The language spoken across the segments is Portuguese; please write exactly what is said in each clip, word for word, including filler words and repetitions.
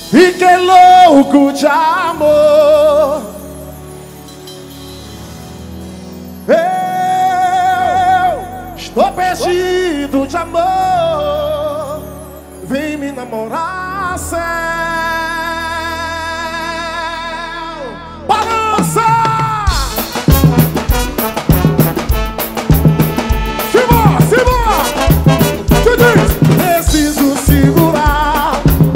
Fiquei louco de amor. Eu estou perdido de amor. Vem me namorar, céu. Balança! Simbora, simbora! Te diz, preciso segurar.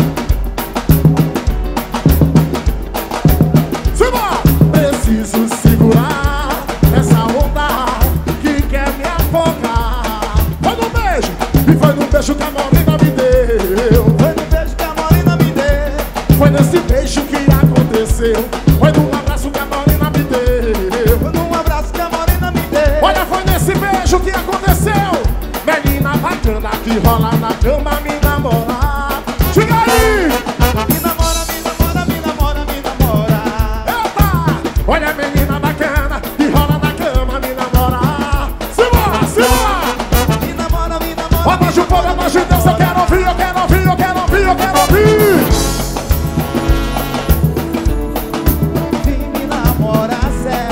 Simbora! Preciso segurar essa onda que quer me afogar. Foi no beijo, e foi no beijo que a morena me deu. Foi no beijo que a morena me deu. Foi nesse beijo que aconteceu. Foi no abraço que a morena me deu. Foi num abraço que a morena me deu. Olha, foi nesse beijo que aconteceu. Menina bacana que rola na cama me namorar. Diga aí! Me namora, me namora, me namora, me namora. Eita! Olha, menina bacana que rola na cama me namorar. Simbora, simbora! Me namora, me namora. Ó, baixa o povo, baixa o Deus. Eu quero ouvir, eu quero ouvir, eu quero ouvir, eu quero ouvir. Vem me namorar, céu.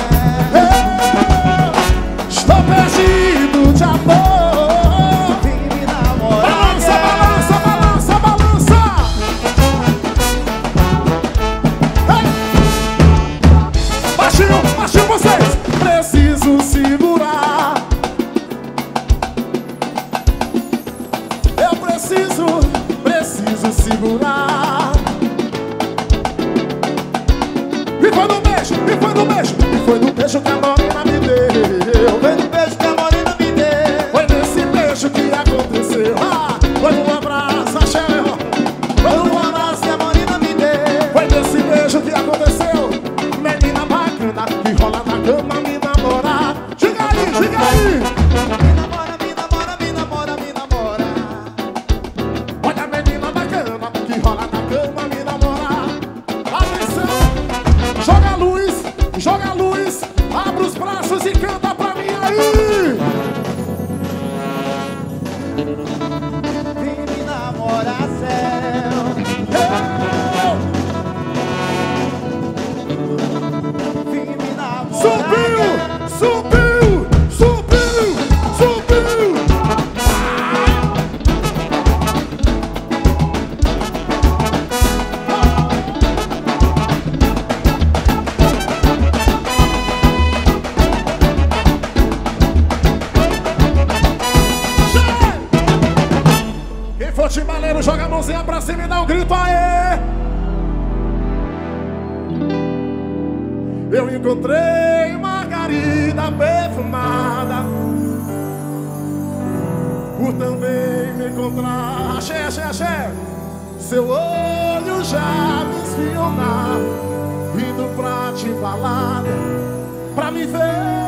Estou perdido de amor. Vem me namorar. Balança, balança, balança, balança. Ei! Baixinho, baixinho vocês. Preciso segurar. Eu preciso, preciso segurar. E foi no beijo, e foi no beijo, e foi no beijo que a morena me deu. Foi no beijo que a morena me deu. Foi nesse beijo que aconteceu. Ah, foi num abraço, axé. Foi num abraço Que a morena me deu. Foi nesse beijo que aconteceu. Menina bacana que rola na cama me namorar. Diga aí, diga aí. Me namora, me namora, me namora, me namora. Olha a menina bacana que rola na cama me namorar. Atenção, joga a luz, joga a luz. Abre os braços e canta pra mim aí. Vem me namorar, céu. Vem me namorar. Subiu, subiu, subiu, subiu. Quem for timbaleiro, joga a mãozinha pra cima e dá um grito, aê! Eu encontrei margarida perfumada, por também me encontrar. Axé, axé, axé. Seu olho já me espionar, indo pra te balada, pra me ver.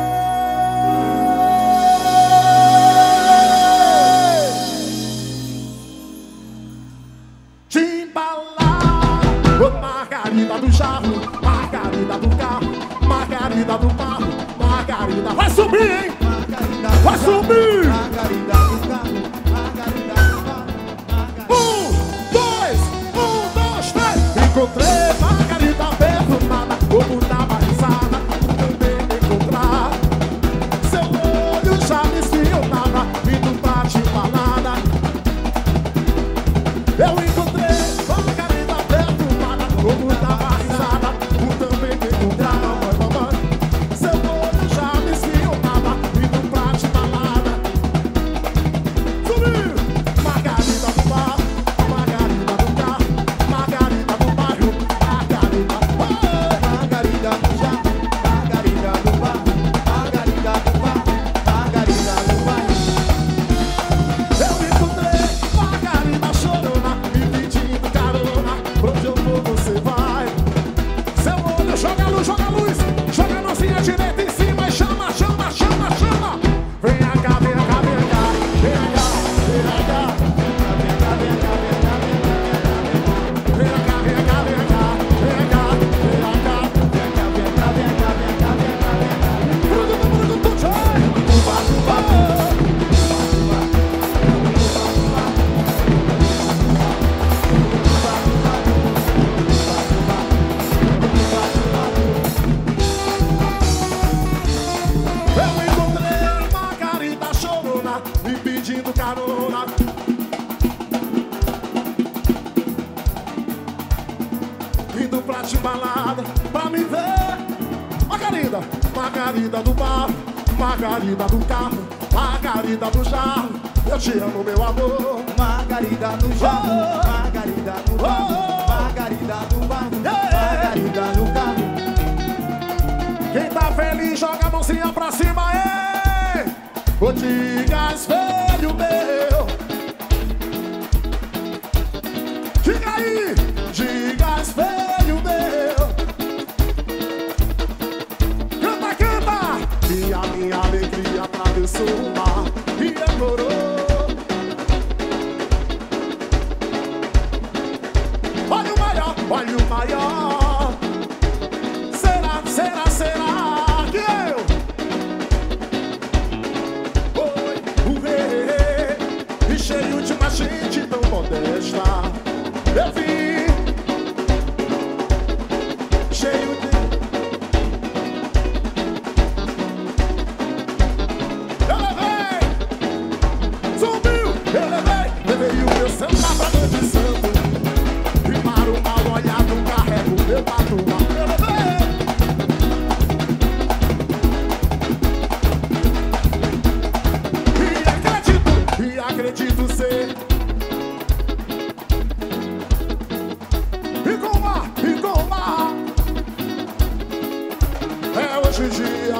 Timbalada, ô margarida do jarro, margarida do carro, margarida do carro, margarida. Vai subir, hein? Margarida, Vai subir! Margarida do carro, Margarida do carro, Margarida. Um, dois, um, dois, três. Encontrei margarida perfumada, como dava risada, também me encontrar. Seu olho já me espionava, indo pra te balada. Eu encontrei margarida perfumada, como dava risada, também me encontrar. Seu olho já me espionava, indo pra te balada. Subiu! Margarida do bar, margarida do carro, margarida do bairro, margarida. Margarida do jarro, Margarida do bar, Margarida do bar, Margarida do bar. Eu encontrei margarida chorona, zona. Indo pra te balada, pra me ver. Margarida, Margarida do bar, Margarida do carro, Margarida do jarro. Eu te amo, meu amor. Margarida no jarro, Margarida no carro, Margarida do bar, Margarida no carro. Quem tá feliz, joga a mãozinha pra cima, ei! Ô digas, filho meu. Diga aí, digas, filho meu. Canta, canta! E a minha alegria atravessou o mar e adorou. Olha o maior, olha o maior. Será, será, será que eu? Oi, o rei, e cheio de uma gente tão modesta. Eu vi, cheio de... Eu levei, subiu, eu levei, levei o meu celular pra noite santo. E para o mal olhado carrego meu patrão. Eu levei. E acredito, e acredito ser. E com o mar, e com o mar. É hoje o dia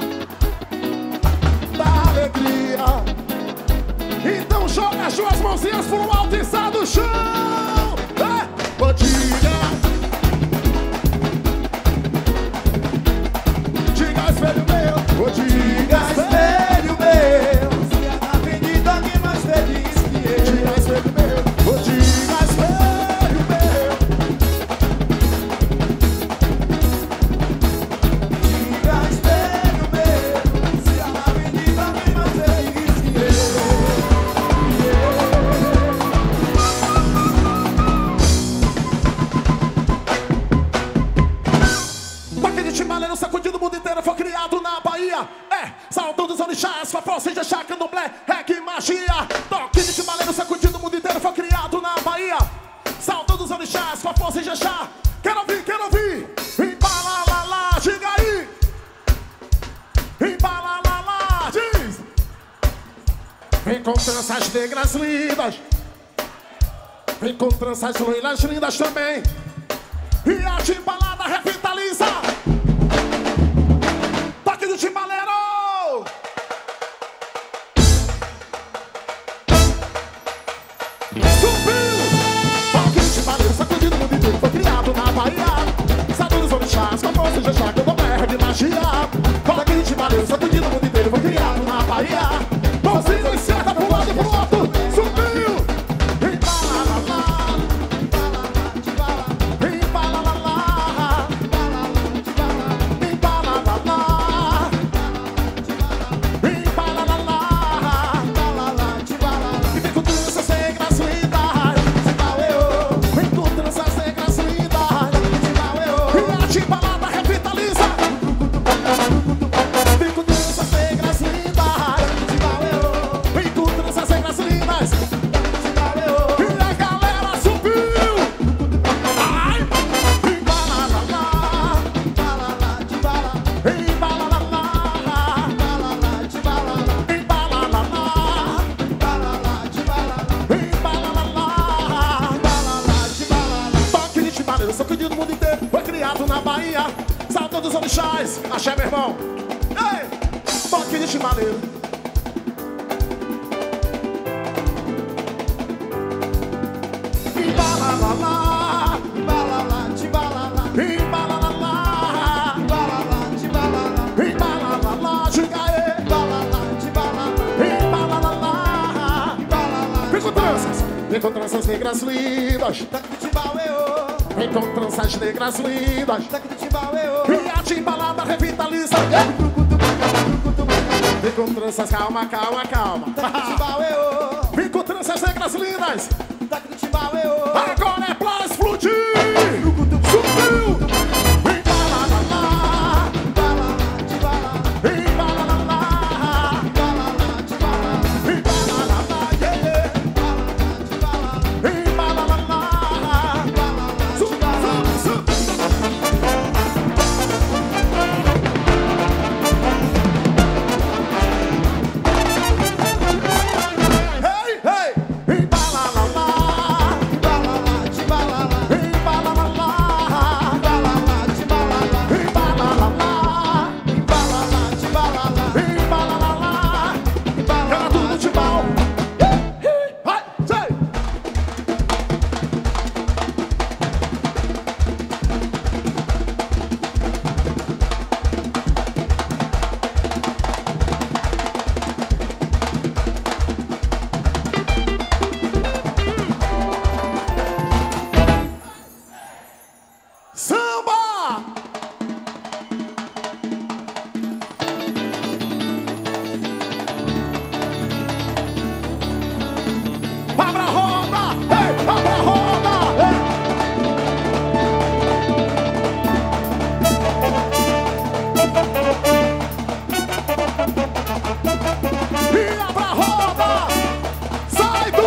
da alegria. Então joga as suas mãozinhas pro alto e sai do chão. É, ô diga, diga espelho meu, ô diga espelho meu. Se é na avenida alguém mais feliz que eu. Diga espelho meu, ô diga espelho meu. Diga espelho meu, se é na avenida alguém mais feliz que eu. Toque de timbaleiro sacudindo o mundo inteiro, foi criado na Bahia. É, salto dos orixás, fafó, seja chá, candomblé, reggae, magia. Toque de timbaleiro sacudindo o mundo inteiro, foi criado na Bahia. Salto dos orixás, fafó, seja chá. Quero ouvir, quero ouvir. Embalalala, diga aí. Embalalala, diz. Vem com tranças negras lindas. Vem com tranças loiras lindas também. E a timbalada revitaliza. Toque do timbaleiro. Subiu. Toque do timbaleiro sacudindo o mundo inteiro, foi criado na Bahia. Sabe dos orixás, com força de achar que eu dou terra de magia. Toque do timbaleiro sacudindo o mundo inteiro, foi criado na Bahia. Mãozinha incerta pro lado e pro outro. Subiu. Dos orixás, axé, meu irmão. Ei, toque de chimbaleiro. Imbalalala, Imbalalá, timbalalá, imbalalala, imbalalá, timbalalá, imbalalala, diga aí. imbalalá, timbalalá, Imbalalala. imbalalá. Vem com tranças, vem com tranças negras lindas. Taco do timbauê, Vem com tranças negras lindas. taco do timbauê. E a timbalada revitaliza. Vem com tranças, calma, calma, calma. Taco do timbauê, Vem com tranças negras lindas. taco do timbauê. Agora é pra explodir. Subiu. Imbalalala, Imbalalá, timbalalá, imbalalala, imbalalá, timbalalá. imbalalala, yeah,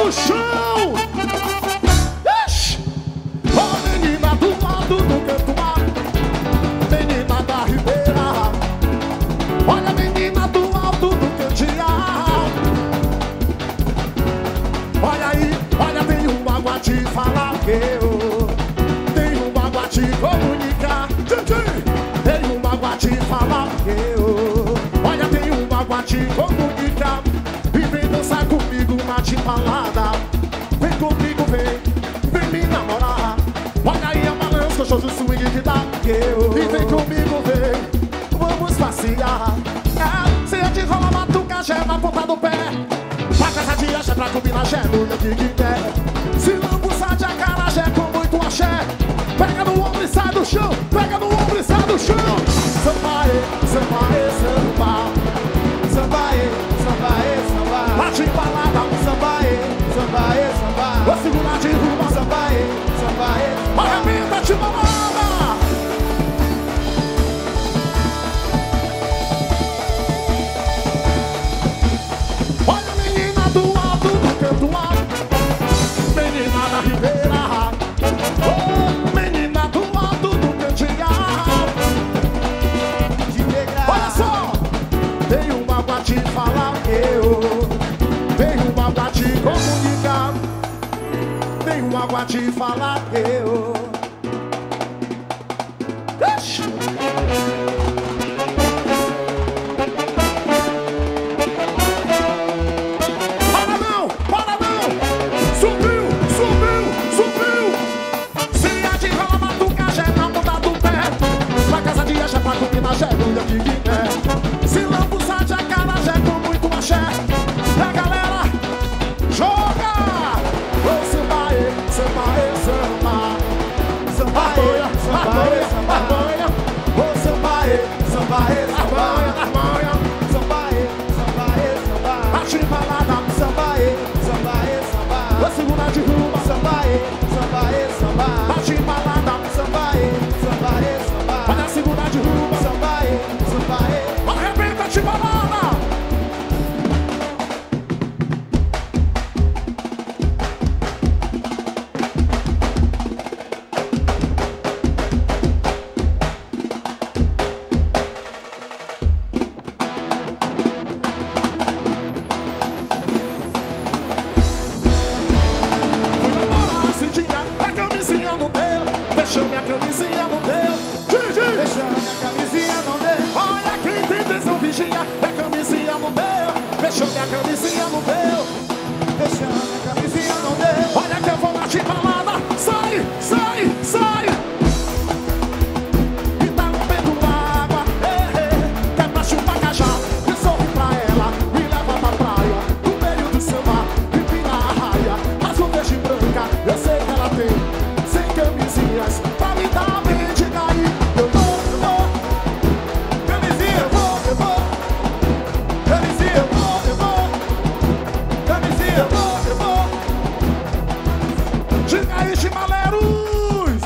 no chão. Ixi. Ó, menina do lado do canto A, menina da Ribeira. Olha, menina do alto do cantear. Olha aí, olha, tenho algo a te falar. Eu tenho algo a te comunicar. Tenho algo a te falar. Eu, olha, tenho algo a te comunicar. E vem dançar comigo uma timbalada. Vem comigo, vem, vem me namorar. Olha aí a balança, gostoso swing que dá. Eu, e vem comigo, vem, vamos passear. É, se a te rola batucagé na ponta do pé. Pra casa de axé, pra combinar axé, no que que quer. Se lambuçar de acarajé com muito axé. Pega no ombro e sai do chão, pega no ombro e sai do chão. Samba, e, samba, e, samba. Samba, e, samba, e, samba. Bate balada, Samba, e, samba, e, samba. vou segurar de rumo. Samba, e, samba, e, samba. Arrebenta de balada. Olha, menina do alto do canto A, menina da Ribeira. Oh, menina do alto do cantear. De negra. Olha só, tenho uma pra te falar. Eu tenho uma pra te comunicar. Tenho uma pra te falar. Eu. Ixi. Para não, para não. Subiu, subiu, subiu. Se a de rola batucagé na ponta do pé. Pra casa de axé, pra combinar axé, no que que quer. Se lambuçar de acarajé com muito axé. A galera joga. Ô, samba, e, samba, e, samba. Samba, e, samba, e, samba. Armanha, Ô, samba, e, samba, e, samba. armanha, armanha. Samba, e, samba, e, samba. Bate balada, Samba, e, samba, e, samba. vou segurar de rumo. Samba, e, samba, e, samba. Bate balada, Samba, e, samba, e, samba. olha segurar de rumo. Samba, e, samba, e. Arrebenta de balada. Fui namorar Cidinha, a camisinha no deu. Deixou minha camisinha no deu. Gigi, Deixando minha camisinha não deu. olha quem tem tesão vigia. A camisinha no deu. Deixou minha camisinha no deu. Deixando minha camisinha não deu. Olha que eu vou lá de balada. Sai, sai, sai. E tá lambendo água. Eh, eh. Quer pra chupar cajá. Eu sorri pra ela. Me leva pra praia. No meio do seu mar. Empina a raia. Azul, verde e branca. Eu sei que ela tem cem camisinhas pra me dar bem de cair. Eu vou, eu vou. Camisinha, eu vou, eu vou. Camisinha, eu vou, eu vou. Camisinha, eu vou, eu vou. Diga aí, chimaleros.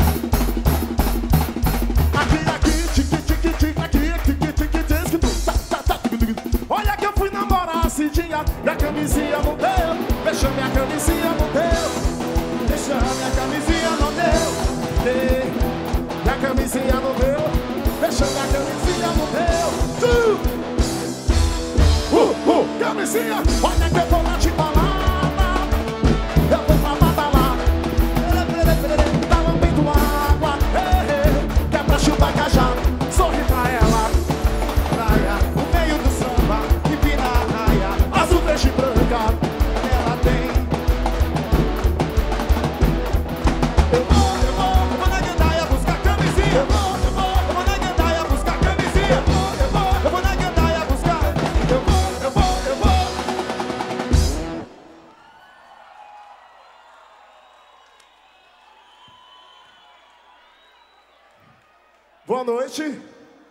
Aqui, aqui, tique, tique, tique, aqui, tique, tique, tique, tá, tá, tá, tique, tique. Olha que eu fui namorar a Cidinha. Minha camisinha não deu. Deixa minha camisinha não deu. Deixando minha camisinha não deu. Ei, minha camisinha não deu. Deixa minha camisinha não deu. Uh, uh, uh, camisinha. Olha que eu vou lá de balada. Eu vou pra badalar. Tá lambendo água. Eh, eh. Quer pra chupar cajá. Sorri pra ela. Praia, no meio do samba, empina a raia. Azul, verde e branca. Ela tem. Eu vou, eu vou, eu vou na gandaia buscar camisinha. Eu vou, eu vou, eu vou na gandaia buscar camisinha. Eu vou, eu vou, eu vou na gandaia buscar. Eu vou, eu vou, eu vou. Boa noite.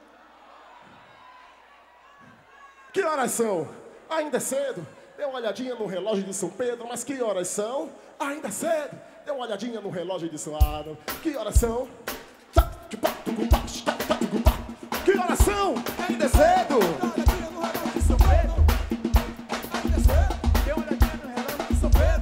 Que horas são? Ainda é cedo. Dê uma olhadinha no relógio de São Pedro, mas que horas são? Ainda é cedo. Dê uma olhadinha no relógio de São Adão. Que horas são? Que horas são? Ainda é cedo. Dê uma olhadinha no relógio de São Pedro. Ainda é cedo. Dê uma olhadinha no relógio de São Pedro.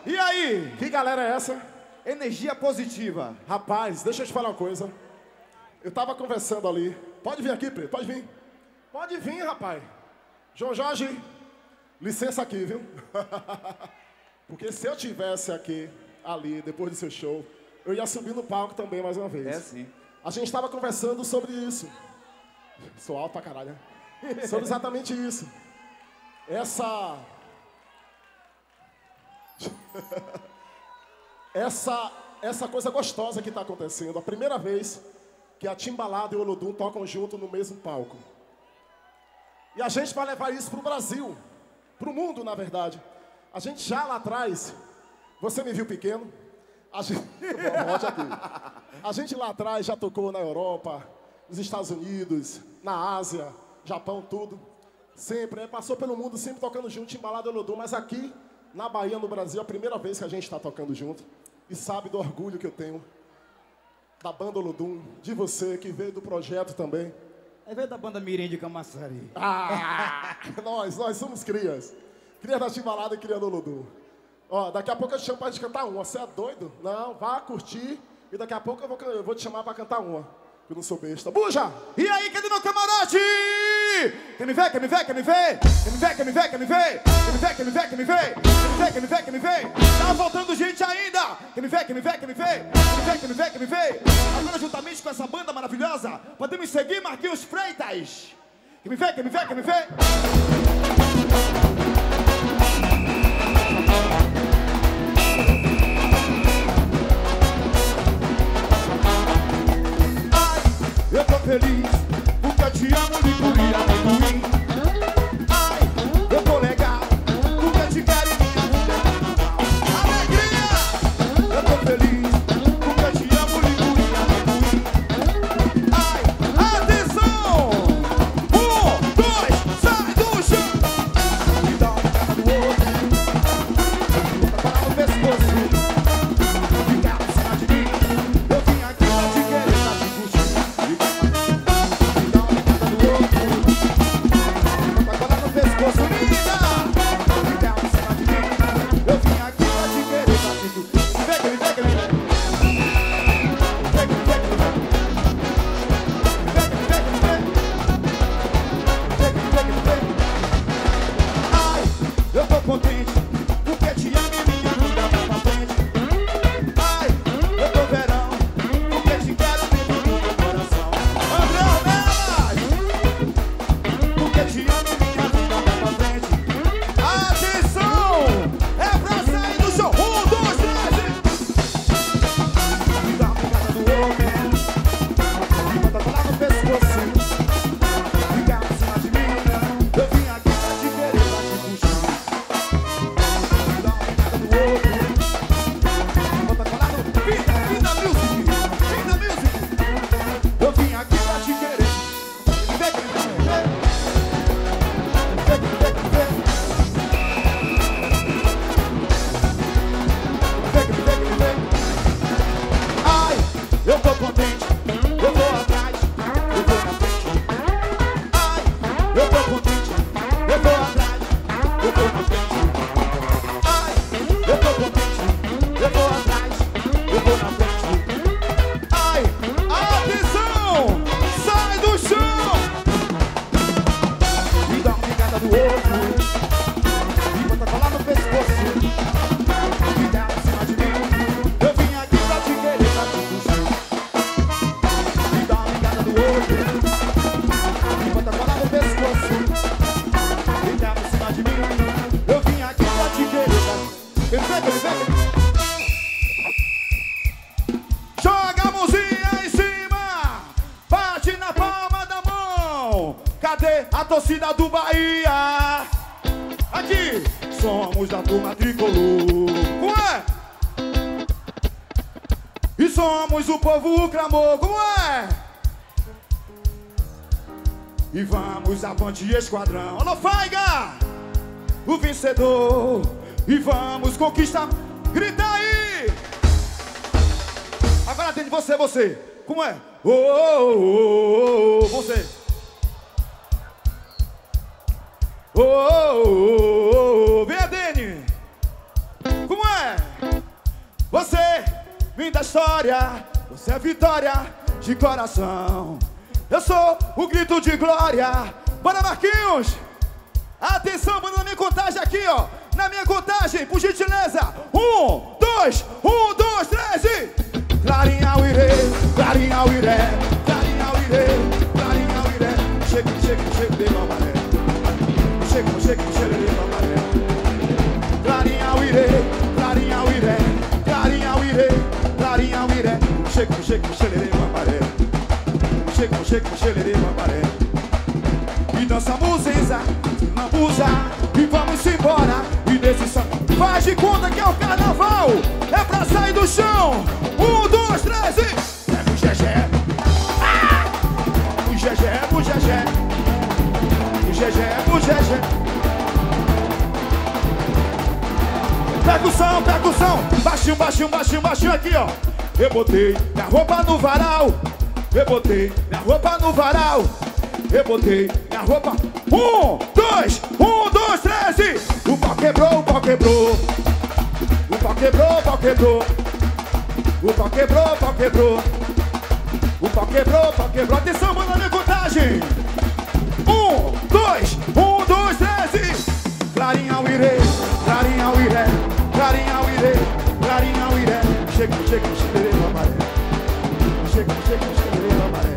E aí? Que galera é essa? Energia positiva. Rapaz, deixa eu te falar uma coisa. Eu tava conversando ali. Pode vir aqui, Preto, pode vir. Pode vir, rapaz. João Jorge, licença aqui, viu? Porque se eu tivesse aqui, ali, depois do seu show, eu ia subir no palco também mais uma vez. É sim. A gente estava conversando sobre isso. Sou alto pra caralho, né? Sobre exatamente isso. Essa... essa... Essa coisa gostosa que está acontecendo. A primeira vez que a Timbalada e o Olodum tocam junto no mesmo palco. E a gente vai levar isso pro Brasil. Pro mundo, na verdade. A gente já lá atrás... Você me viu pequeno? A gente... a gente lá atrás já tocou na Europa, nos Estados Unidos, na Ásia, Japão, tudo. Sempre, né? Passou pelo mundo sempre tocando junto, Timbalada e Olodum. Mas aqui, na Bahia, no Brasil, é a primeira vez que a gente está tocando junto. E sabe do orgulho que eu tenho da banda Olodum, de você, que veio do projeto também. É veio da banda Mirim de Camaçari. Ah, nós, nós somos crias. Crias da Timbalada e crias do Olodum. Ó, daqui a pouco eu te chamo pra gente cantar uma. Você é doido? Não, vá curtir. E daqui a pouco eu vou, eu vou te chamar pra cantar uma. Eu não sou besta. Buja! E aí, cadê meu camarote? Quer me ver, quer me ver, quer me ver? Quer me ver, quer me ver, quer me ver? Quer me ver, quer me ver, quer me ver? Quer me ver, quer me ver, quer me ver? Tá faltando gente ainda! Quer me ver, quer me ver, quer me ver? Quer me ver, quer me ver, quer me ver? Agora, juntamente com essa banda maravilhosa, podemos seguir Marquinhos Freitas. Quer me ver, quer me ver, quer me ver? Eu tô feliz, porque eu te amo, ligoria, amendoim. Ai, eu tô legal, porque eu te quero e minha vida é normal. Alegria! Eu tô feliz, porque eu te amo, ligoria, amendoim. Ai, atenção! Um, dois, sai do chão! Me dá uma cara do outro, bota para no pescoço. Fica em cima de mim, eu vim aqui pra te querer, pra te curtir. Joga a mãozinha em cima, bate na palma da mão. Cadê a torcida do Bahia? Aqui, somos da turma tricolor. Ué? E somos o povo clamor. Como é? E vamos avante esquadrão. Alô, Faiga! O vencedor. E vamos conquistar. Grita aí! Agora tem de você, você. Como é? Oh, oh, oh, oh, você. Oh, oh, oh, oh. Vem a Dene. Como é? Você, vim da história, você é vitória de coração. Eu sou o grito de glória. Bora, Marquinhos! Atenção, bora na minha contagem aqui, ó. Na minha contagem, por gentileza. Um, dois, um, dois, três e... Clarinha o irê, clarinha o irê, clarinha o irê, clarinha o irê. Chega, chega, chega, de mamaré. Chega, chega, chega, de mamaré. Clarinha o irê, clarinha o irê, clarinha o irê, clarinha o irê. Chega, chega, chega, de mamaré. Chega, chega, chega, de mamaré. E dançamos enza, lambuza, e vamos embora. E nesse som, faz de conta que é o carnaval. É pra sair do chão. Um, dois, três e... É o Gegé. Ah! O Gegé, o Gegé. O Gegé, o Gegé. Percussão, percussão. Baixinho, baixinho, baixinho, baixinho aqui, ó. Eu botei minha roupa no varal. Eu botei minha roupa no varal. Eu botei minha roupa. Um, dois, um, dois, três e... O pau quebrou, o pau quebrou. O pau quebrou, o pau quebrou. O pau quebrou, o pau quebrou. O pau quebrou, o pau quebrou. Atenção, manda na minha contagem. Um, dois, um, dois, três e... Clarinha o irê, clarinha o irê, clarinha o irê, clarinha o irê. Chega, chega, chega, mamaré. Chega, chega, chega, mamaré.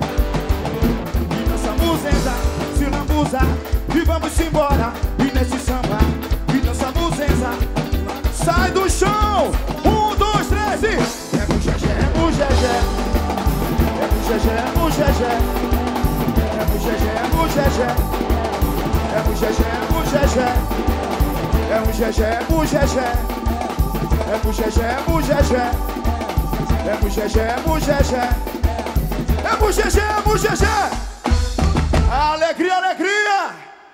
Se lambuza, e vamos embora. E nesse samba, e dançamos enza. Sai do chão. Um, dois, três e... É o Gegé, é o Gegé. É o Gegé, é o Gegé. É o Gegé, é o Gegé. É o Gegé, é o Gegé. É o Gegé, é o Gegé. É o Gegé, é o Gegé. É o Gegé, é o Gegé. É o Gegé, é o Gegé. Alegria, alegria!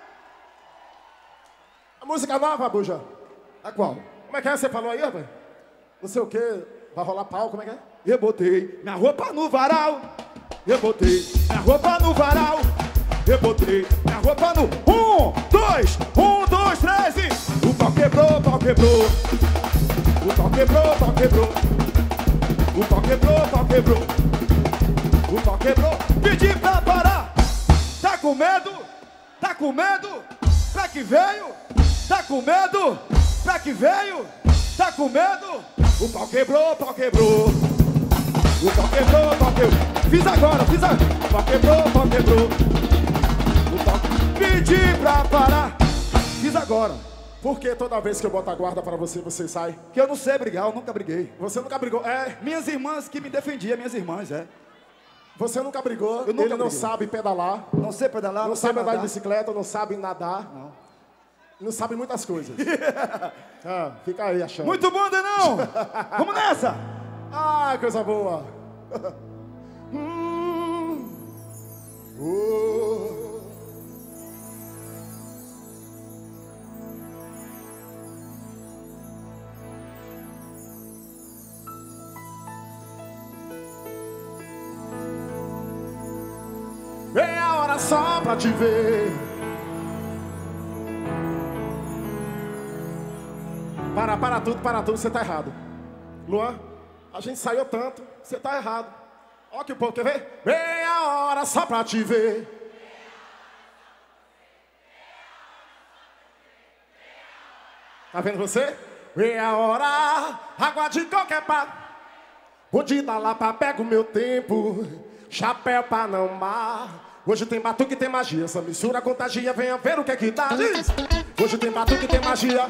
A música nova, Buja. A qual? Como é que é? Você falou aí, rapaz? Não sei o que. Vai rolar pau, como é que é? Eu botei minha roupa no varal. Eu botei minha roupa no varal. Eu botei minha roupa no... Um, dois, um, dois, três e... O pau quebrou, o pau quebrou. O pau quebrou, o pau quebrou. O pau quebrou, o pau quebrou. O pau quebrou. Pedi pra parar. Tá com medo? Tá com medo? Pra que veio? Tá com medo? Pra que veio? Tá com medo? O pau quebrou, o pau quebrou. O pau quebrou, o pau quebrou. Fiz agora, fiz agora. O pau quebrou, o pau quebrou. O pau... Pedi pra parar. Fiz agora. Por que toda vez que eu boto a guarda pra você, você sai? Que eu não sei brigar, eu nunca briguei. Você nunca brigou? É. Minhas irmãs que me defendiam, minhas irmãs, é. Você nunca brigou, eu nunca ele não briguei. Sabe pedalar. Não sei pedalar, não, não sabe andar nadar. de bicicleta, não sabe nadar. Não. Não sabe muitas coisas. Ah, fica aí achando. Muito bom, Denão! Vamos nessa! Ah, coisa boa! hum. oh. É a hora só pra te ver. Para, para tudo, para tudo, você tá errado. Luan, a gente saiu tanto, você tá errado. Ó que o povo quer ver. É a hora só pra te ver. Tá vendo você? É a hora, água de qualquer pá. Vou te dar lá pra pega o meu tempo. Chapéu pra não mar. Hoje tem batuque, tem magia. Essa mistura contagia, venha ver o que é que dá. Diz. Hoje tem batuque, tem magia.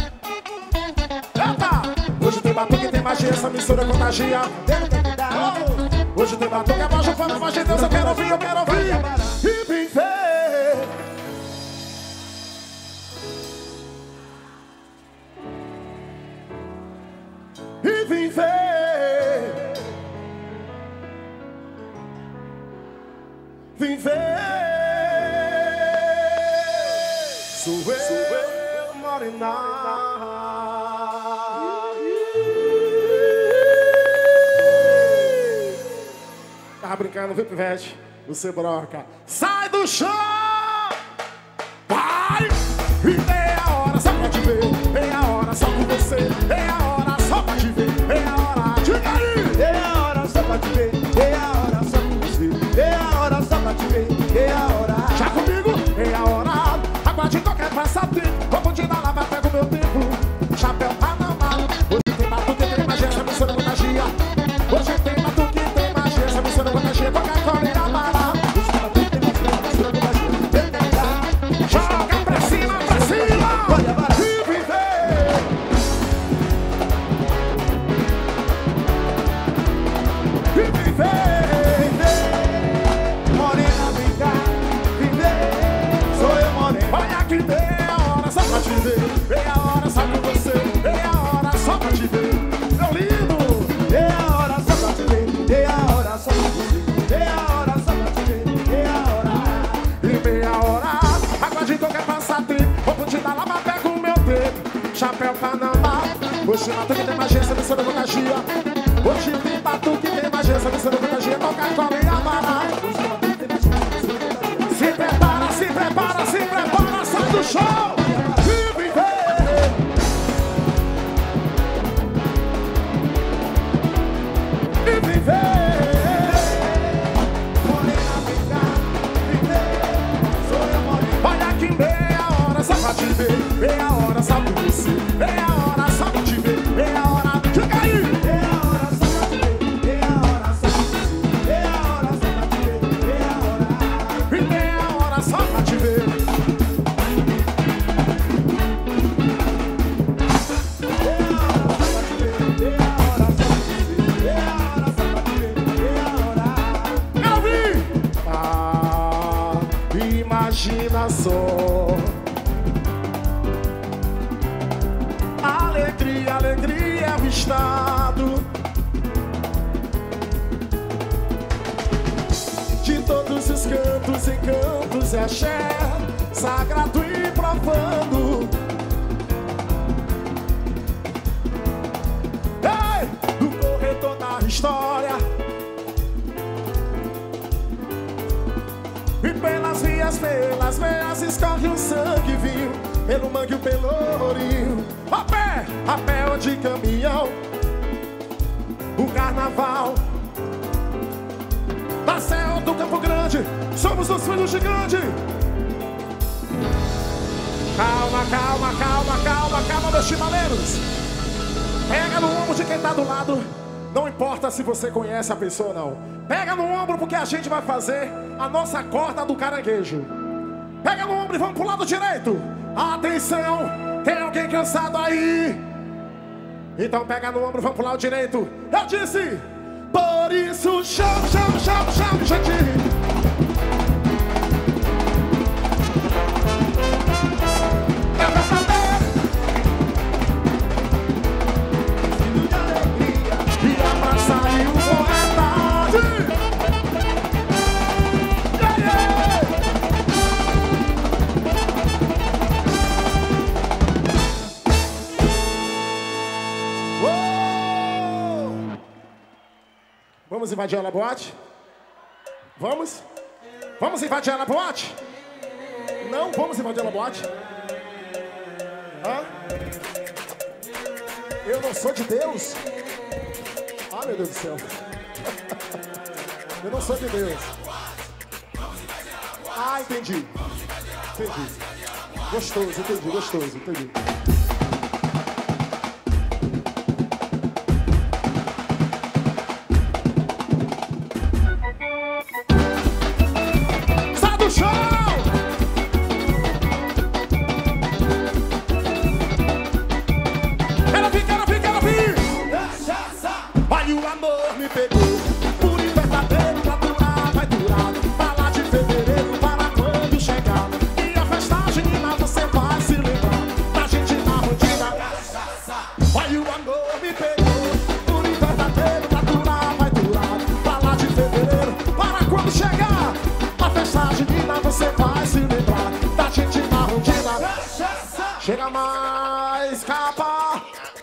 Eita! Hoje tem batuque, tem magia. Essa mistura contagia. Vem o que é que dá. Oh. Hoje tem batuque, a voz de fama, a voz de Deus. Eu quero ouvir, eu quero ouvir. E vem ver. E vem ver. Vem ver. Sou eu, Sou eu morena. Tava brincando, viu, pivete? Você broca. Sai do chão! Vai! E é a hora só pra te ver. É a hora só com você. É a hora só pra te ver. É a hora. pra te ver. É a hora. Já comigo, é a hora. Aguarde qualquer passatempo. Vou continuar lá, pego o meu tempo. Chapéu Panamá. Hoje tem batuque, tem magia, essa mistura com magia. Hoje tem batuque, tem magia, essa mistura com magia. Coca-Cola e Amará. Hoje tem batuque, tem magia, essa mistura com magia. Joga pra cima, pra cima. Olha, Amará. E viver. E viver. Morena, vem cá, viver. Sou eu, morena. Olha que vem a hora só pra te ver. Vem a hora só com você. Vem a hora só pra te ver. Meu lindo. É a hora só pra te ver. É a hora só pra te ver. É a hora só pra te ver. É a hora. E meia hora, água de qualquer passatempo. Vou continuar lá, mas pego o meu tempo. Chapéu Panamá. Hoje batuque tem magia, essa mistura com magia. Hoje tem batuque tem magia, essa mistura com magia. Coca-Cola e Amará. Se prepara, se prepara, se prepara, sai do show. E viver. E viver. Morena, vem cá, viver. Sou eu, morena. Olha que meia hora só pra te ver. Meia hora só pra você. Meia hora só pra te ver. Meia hora, fica aí. É a hora só pra te ver. É a hora só pra te ver. É a hora só pra te ver. É a hora. E meia hora só pra te ver. Eu vi. Ah, imagina só. Alegria, alegria é o estado de todos os cantos e cantos é axé, sagrado e profano. Ei, do corredor da história e pelas vias, pelas veias escorre o sangue vinho, pelo mangue o pelourinho. A pé, a pé ou de caminhão, o carnaval da Céu do Campo Grande, somos os filhos gigantes. Calma, calma, calma, calma, calma, meus chimaleiros. Pega no ombro de quem tá do lado. Não importa se você conhece a pessoa ou não. Pega no ombro porque a gente vai fazer a nossa corda do caranguejo. Pega no ombro e vamos pro lado direito. Atenção, tem alguém cansado aí? Então pega no ombro, vamos pro lado direito. Eu disse, por isso chama, chama, chama, chama, gente. Vamos invadir ela boate? Vamos? Vamos invadir ela boate? Não, vamos invadir ela boate? Hã? Eu não sou de Deus? Ah, meu Deus do céu. Eu não sou de Deus. Ah, entendi. Entendi. Gostoso, entendi, gostoso, entendi. Chega mais, capa!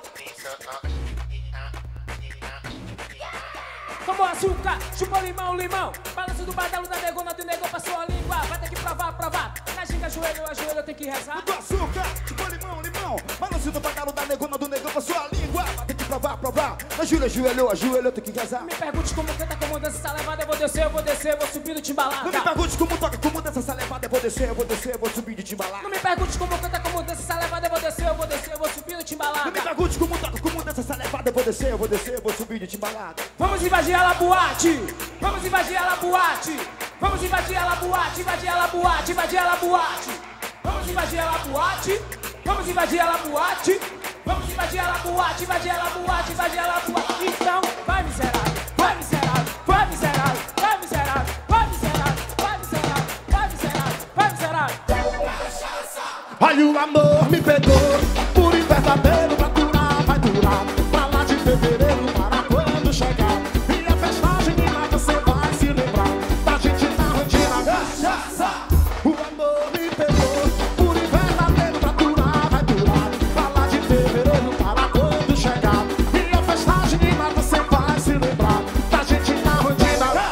Como açúcar, chupa limão, limão. Balanço do badalo da negona, do negão passou a língua. Vai ter que provar, provar. Na ginga, joelho, ajoelho, eu tenho que rezar. Do açúcar, chupa limão, limão. Balanço do badalo da negona, do negão passou a língua. Vai ter que provar. provar, provar. Na Júlia, ajoelhou, ajoelhou, tem que rezar. Não me pergunte como canta, como dança essa levada. Eu vou descer, eu vou descer, eu vou subir no timbalada. Não me pergunte como toca, como dança essa levada. Eu vou descer, eu vou descer, eu vou subir de timbalada. Não me pergunte como canta, como dança essa levada. Eu vou descer, eu vou descer, eu vou subir no timbalada. Não me pergunte como toca, como dança essa levada. Eu vou descer, eu vou descer, eu vou subir de timbalada. Vamos invadir ela boate. Vamos invadir ela boate. Vamos invadir ela boate, invadir ela boate, invadir ela boate. Vamos invadir ela boate. Vamos invadir ela boate. Vamos invadir ela boate, invadir ela boate, invadir ela boate. Então, vai miserável, vai miserável, vai miserável, vai miserável, vai miserável, vai miserável, vai miserável, vai miserável. Olha o amor me pegou, puro e verdadeiro, pra durar, vai durar. Pra lá de fevereiro, para quando chegar. E a festagem de lá você vai se lembrar da gente na rotina. O amor me pegou, puro e verdadeiro, pra durar, vai durar. Pra lá de fevereiro, para quando chegar. E a festagem de lá você vai se lembrar da gente na rotina.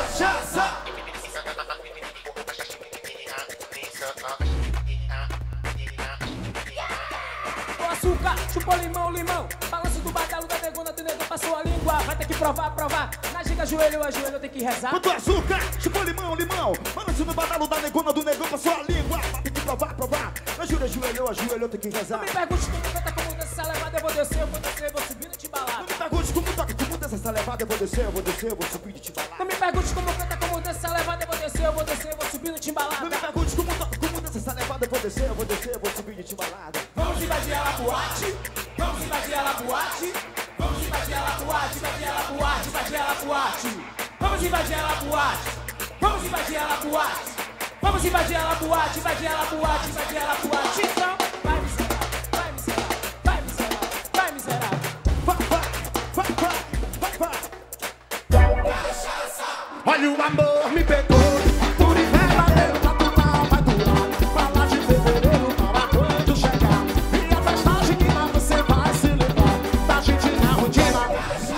O açúcar, chupou limão, limão. Balanço do badalo da negona, do negão passou a língua. Vai ter que provar, provar. Na giga, joelho a joelho, tem que rezar. Quanto açúcar, chupou limão, limão. Balanço no badalo da negona, do negão passou a língua. Tem que provar, provar. Na Júlia, ajoelhou, ajoelhou, tem que rezar. Não me pergunte como canta, como dança essa levada. Eu vou descer, eu vou descer, eu vou subir no timbalada. Não me pergunte como toca, como dança essa levada. Eu vou descer, eu vou descer, eu vou subir de timbalada. Não me pergunte como canta, como dança essa levada. Eu vou descer, eu vou descer, eu vou subir no timbalada. Não me pergunte como toca, como dança essa levada. Eu vou descer, eu vou descer, eu vou subir de timbalada. Vamos invadir ela boate. Vamos invadir ela boate. Vamos invadir ela boate, invadir ela boate, invadir ela boate. Vamos invadir ela boate. Vamos invadir ela boate. Vamos invadir ela boate, invadir ela boate, invadir ela boate. Então, vai miserável, vai miserável, vai miserável, vai miserável. Vai, vai, vai, vai, vai. Olha o amor me pegou, puro e verdadeiro, pra durar, vai durar. Pra lá de fevereiro, para quando chegar. E a festagem que lá você vai se lembrar da gente na rotina.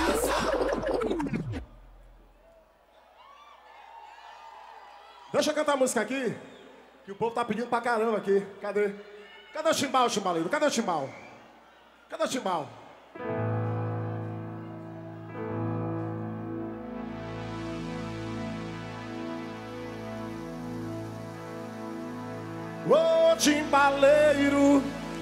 Deixa eu cantar a música aqui, que o povo tá pedindo pra caramba aqui. Cadê? Cadê o chimbal, chimbaleiro? Cadê o chimbal? Cadê o chimbal? Ô timbaleiro,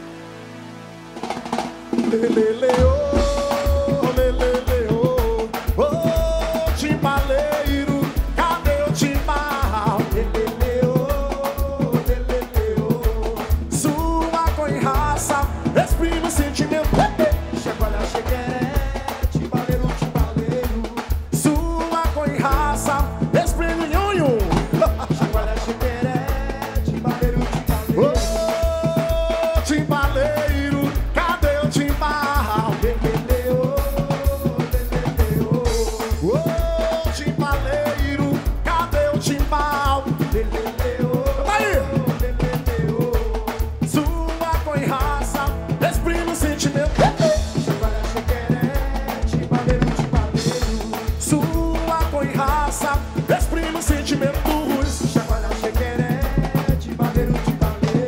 lelele, ô, lelele, ô, ô timbaleiro, cadê o timbal? Lelele, ô, lelele, ô, sua conhaça, exprime o sentimento. Chacoalha, chequeré, timbaleiro, timbaleiro. Sua conhaça, exprime o nhunhum. Chacoalha, chequeré, timbaleiro, timbaleiro. Ô timbaleiro, cadê o timbal? Lelele, ô, lelele, ô. Ô timbaleiro, cadê o timbal? Lelele, ô, Tá aí! lelele, ô. Sua conhaça, exprime o sentimento. Chacoalha, chequeré, timbaleiro, timbaleiro. Sua conhaça, exprime o sentimento. Chacoalha, chequeré, timbaleiro, timbaleiro.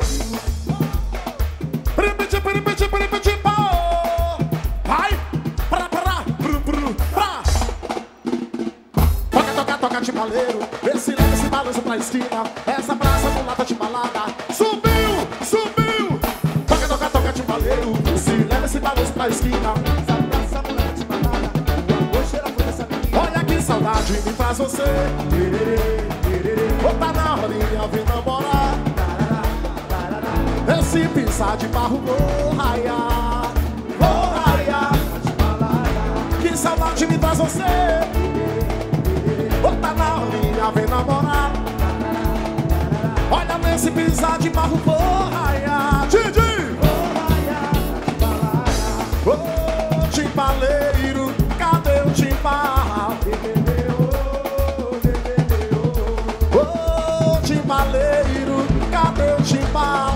Repete, repete, repete, pau. Vai, pra, pra, bru, bru, pra. Toca, toca, toca, timbaleiro. Esse leva esse balanço pra esquina. Essa praça não lata timbalada. Subiu, subiu. Toca, toca, toca, timbaleiro. Esse leva esse balanço pra esquina. Essa praça, mulher de balada. O amor cheira por essa menina. Olha que saudade me faz você. Botar na rolinha, vem namorar. Esse pisar de barro, vou raiar, vou raiar. Que saudade me traz você. Botar na rolinha, vem namorar. Olha nesse pisar de barro, vou raiar. Didi! Ô timbaleiro, cadê o timbal? Ô timbaleiro, cadê o timbal?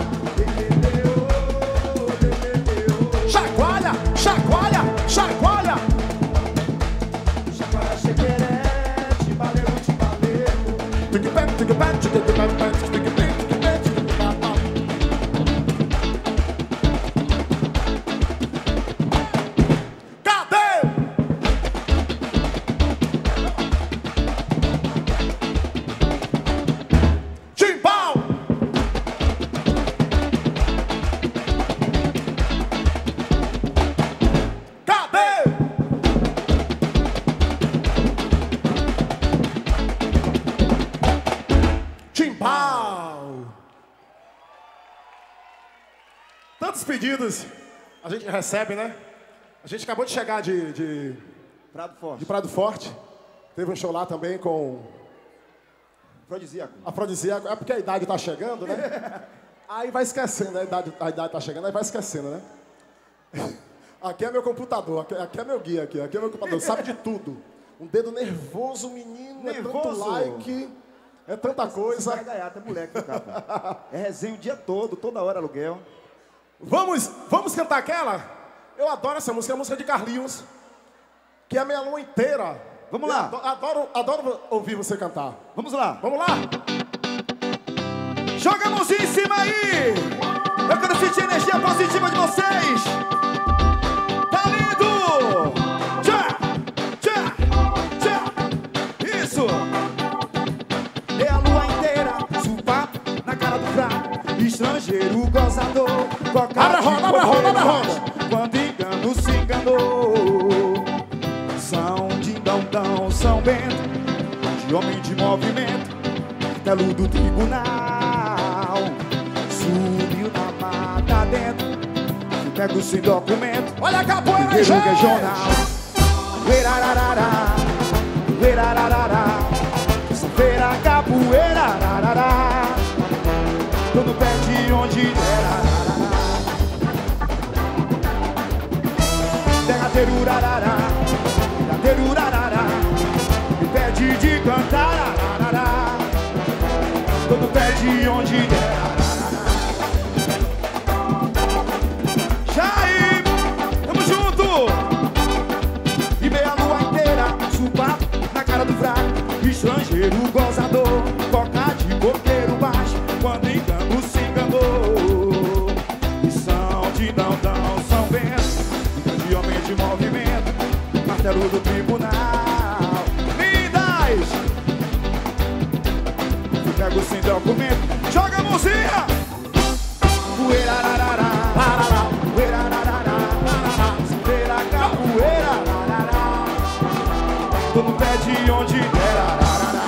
Chacoalha, chacoalha, chacoalha. Chacoalha, chequeré, timbaleiro, timbaleiro. Tic pé, tic pé, tic tic pé, pé, tic tic pé, tic pé, tic tic pé, pá. Cadê? Birimbau. Tantos pedidos a gente recebe, né? A gente acabou de chegar de, de, Prado Forte. de Prado Forte. Teve um show lá também com... Afrodisíaco. Afrodisíaco. É porque a idade tá chegando, né? Aí vai esquecendo, a idade, a idade tá chegando, aí vai esquecendo, né? Aqui é meu computador, aqui, aqui é meu guia, aqui, aqui é meu computador, sabe de tudo. Um dedo nervoso, menino, Nervoso. é tanto like, é tanta coisa. Vai ganhar, tem moleque no capa. É resenha o dia todo, toda hora aluguel. Vamos, vamos cantar aquela? Eu adoro essa música, é a música de Carlinhos, que é a minha lua inteira. Vamos Eu lá. Adoro, adoro, adoro ouvir você cantar. Vamos lá. Vamos lá? Joga a mãozinha em cima aí! Eu quero sentir a energia positiva de vocês! Tá lindo! Tchá! Tchá! Tchá! Isso! É a lua inteira, supapo na cara do fraco, estrangeiro gozador, coca Abre a roda, abre a roda, abre a roda. quando engano se enganou. São dindão-dão, São Bento, de homem de movimento, telo do tribunal. Subiu na mata dentro, pego sem documento. Olha a capoeira, Guerreiro gente! regional. Uerararará, uerararará, terça-feira capoeira, rarará. Tô no pé de onde der, derradeiro, rarará, derradeiro, rarará. Me pede de cantar, rarará. Tô no pé de onde der. Jair, tamo junto! E meia lua inteira, supapo na cara do fraco, estrangeiro gozador, toca de porteiro baixo, quando engano se enganou. Missão de não-não, São Bento, de homem de movimento, martelo do tribunal. Lindas! Eu pego sem documento, joga a mãozinha! Uerararará, Parará. uerararará, feira capoeira, rarará. Tô no pé de onde der, rarará.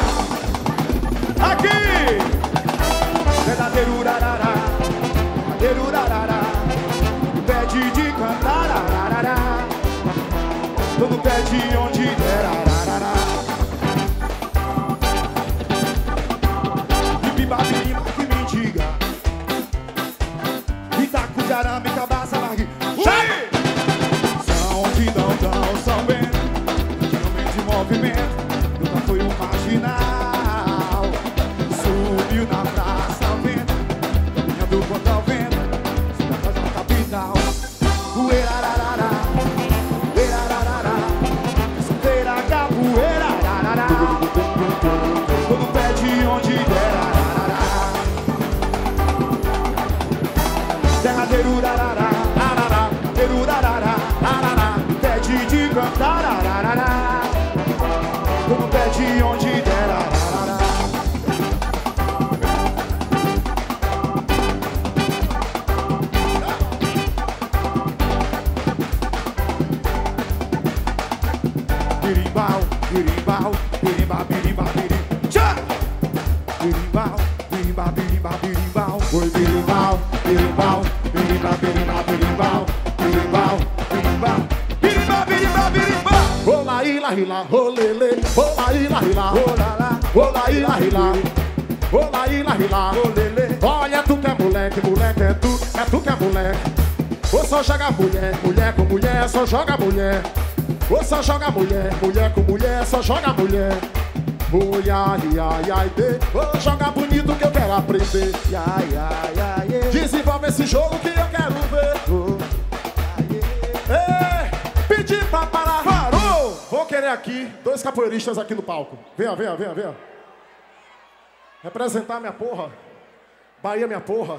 Aqui! Verdadeiro rarará, verdadeiro rarará. Me pede de cantar, rarará. Tô no pé de onde der, rarará. E bibabirima que me diga, Itacu de arame, cabaça, largue. Ui! São de não-não, São Bento, de homem de movimento, nunca foi um marginal. Subiu na praça ao vento, caminhando contra o vento, se da casa da capital. Uerararará, uerararará, terça-feira capoeira, rarará. Tô no pé de onde der, rarará. Derradeiro, rarará, Parará. derradeiro, rarará, Parará. pede de cantar, rarará. Tô no pé de onde der, rarará. Birimbau, birimbau, birimba, birimba, birim. Tchá! Birimbau, birimba, birimba, birimbau. Oi, birimbau, birimbau, birimba, birimba, birimbau. Birimbau, birimbau, birimba, birimba, birimbau. Olá, ila, ila, olele. Olá, ila, ila. Olá, Olá, ila, ila. Olá, ila, ila. olele. Olha, tu que é moleque, moleque é tu, é tu que é moleque. Ou só joga mulher, mulher com mulher, só joga mulher. Ou só joga mulher, mulher com mulher, só joga mulher. Oi, ai, ai, ai, de. Vou jogar bonito que eu quero aprender. Ai, ai, ai, ai. Desenvolve esse jogo que eu quero ver. Oh, ai, Ei, pedi pra parar. Parou! Vou querer aqui dois capoeiristas aqui no palco. Venha, venha, venha, venha. Representar minha porra. Bahia, minha porra.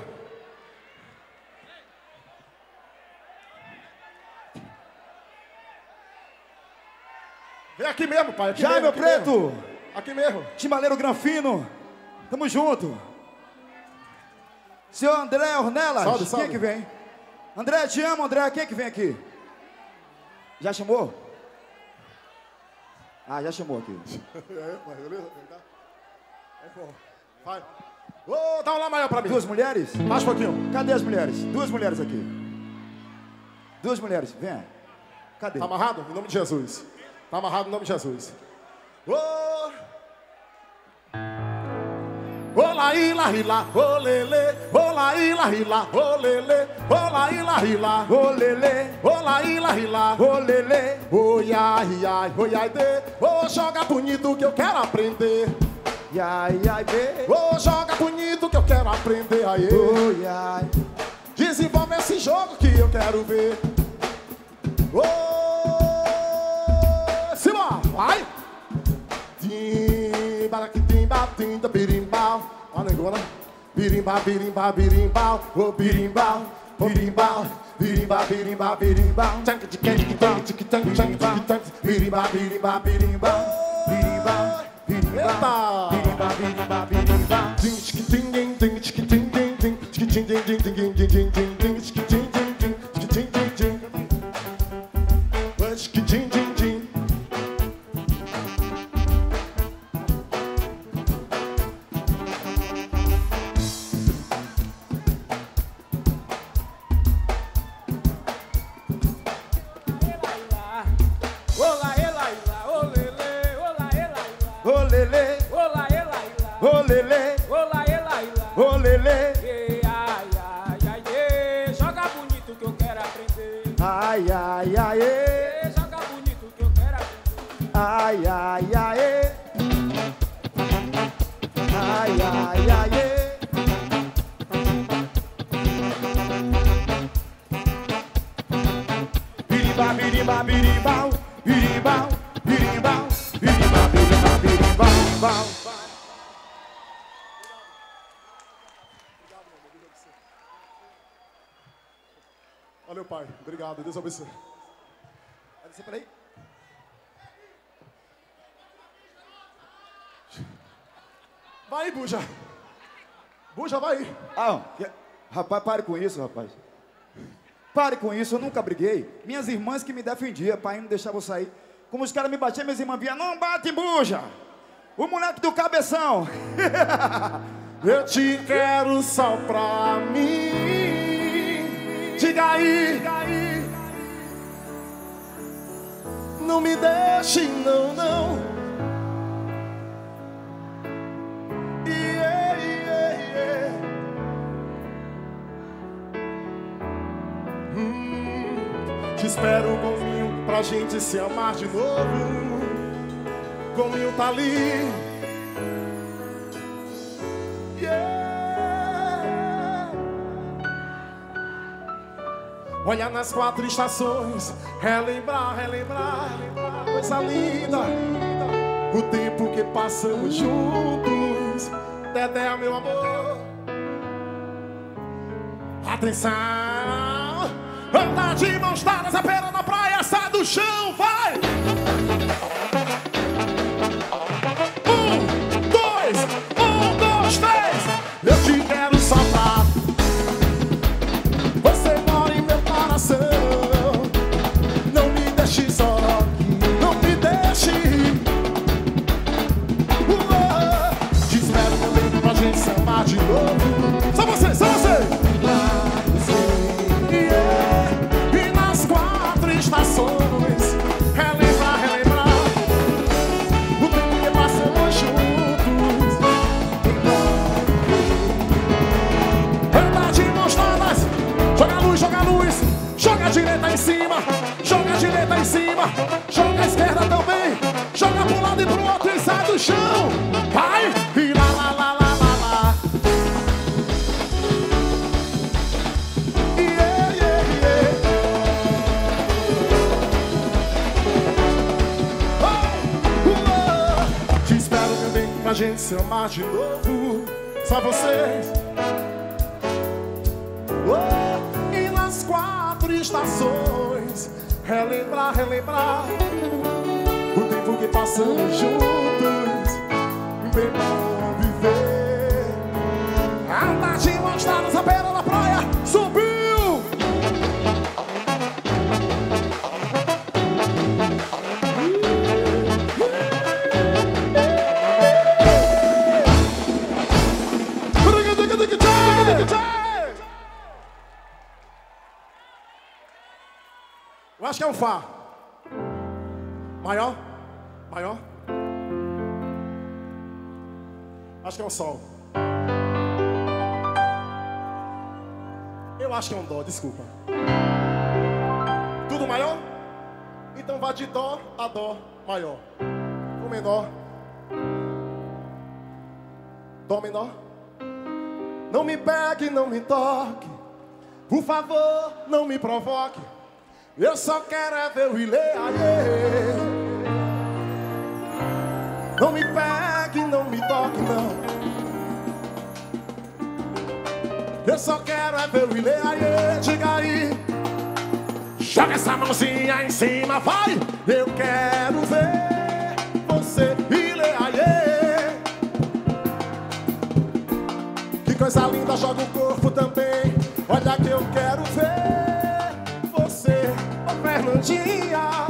Vem aqui mesmo, pai. Aqui Já, mesmo, meu aqui preto! mesmo. Aqui mesmo. Timaleiro Granfino, tamo junto. Senhor André Ornelas, Salve, quem salve. é que vem? André, te amo, André, quem é que vem aqui? Já chamou? Ah, já chamou aqui. É, mas beleza? Vem cá. É, porra. Vai. Ô, dá um lá maior pra mim. Duas mulheres? Mais um pouquinho. Cadê as mulheres? Duas mulheres aqui. Duas mulheres, vem. Cadê? Tá amarrado? Em nome de Jesus. Tá amarrado em nome de Jesus. Ô! Olá, ila, ila, olele, olá, ila, ila, olele, olá, ila, ila, Olele, olá, ila, ila, olele, oi, ai, ai, oi, ai, de, ô, joga bonito que eu quero aprender, ai, ai, be, ô, joga bonito que eu quero aprender, aí, oi, ai. desenvolve esse jogo que eu quero ver, ô, Simão, vai, tim, baraquitimba, tinta, birimbau, olha agora, birimba, birimba, birimbau, ô, birimbau, birimbau, birimba, birimba, birimbau, tchank, tchank, tchank, tchank, tchank, tchank, tchank, birimba, birimba, birimbau, birimbau, birimbau, birimbau, birimbau, birimbau, ding, tchic, ding, ding, ding, tchic, ding, ding, ding, tchic, ding, ding, ding, ding, ding, ding, ding, ding, tchic, ding, ding, ding, tchic, ding, ding, ding, tchic, ding, ding, ding. Olá, ela, ela, olele, olá, ela, ela. Olele, Olá, ela, ela. olele, Olá, ela, ela. olele, Ei, ai, ai, ai, ei, joga bonito que eu quero aprender. ai, ai, ai, Ei, joga bonito que eu quero aprender. ai, ai, ai, ai, ai, ai, birimbau, birimbau, birimbau, birimbau, birimbau, birimbau, birimbau, birimbau. Valeu, pai. Obrigado. Deus abençoe. Vai descer por aí. Vai, Buja. Buja, vai. Ah, que- rapaz, pare com isso, rapaz. Pare com isso, eu nunca briguei. Minhas irmãs que me defendiam, pai, não deixavam eu sair. Como os caras me batiam, minhas irmãs vinham, não bate, Buja. O moleque do cabeção. Eu te quero só pra mim. Diga aí, diga aí. Não me deixe, não, não. Yeah, yeah, yeah. Hum, te espero comigo pra gente se amar de novo. Comigo tá ali. Yeah. Olhar nas quatro estações, relembrar, relembrar, relembrar, coisa linda, o tempo que passamos juntos. Dedé, meu amor, atenção, andar de mãos dadas, a pena na praia, sai do chão, vai! Um, dois, um, dois, três, eu te quero só pra você mora em meu coração. Não me deixe só, não me deixe. Uou, te espero também pra gente se amar de novo. Só você, só você. Yeah. E nas quatro estações, relembrar, relembrar o tempo que passamos juntos. Andar de mãos dadas, joga a luz, joga a luz, joga a direita em cima, joga a direita em cima, joga a esquerda também, joga pro lado e pro outro e sai do chão. Vai, e lá, lá, lá, lá, lá, lá. Yeah, yeah, yeah. Oh, oh. Te espero também pra gente se amar de novo. Só vocês. Oh, e nas quatro estações, relembrar, relembrar o tempo que passamos juntos. Bem bom viver. Andar de mãos dadas, a beira da praia, subiu. Acho que é um Fá. Maior? Maior? Acho que é um Sol. Eu acho que é um Dó, desculpa. Tudo maior? Então vá de Dó a Dó maior. O menor. Dó menor. Não me pegue, não me toque. Por favor, não me provoque. Eu só quero é ver o ilê, aê. Não me pegue, não me toque, não. Eu só quero é ver o ilê, aê. Diga aí. Joga essa mãozinha em cima, vai. Eu quero ver você, ilê, aê. Que coisa linda, joga o corpo também. Olha que eu quero ver você, ô Fernandinha.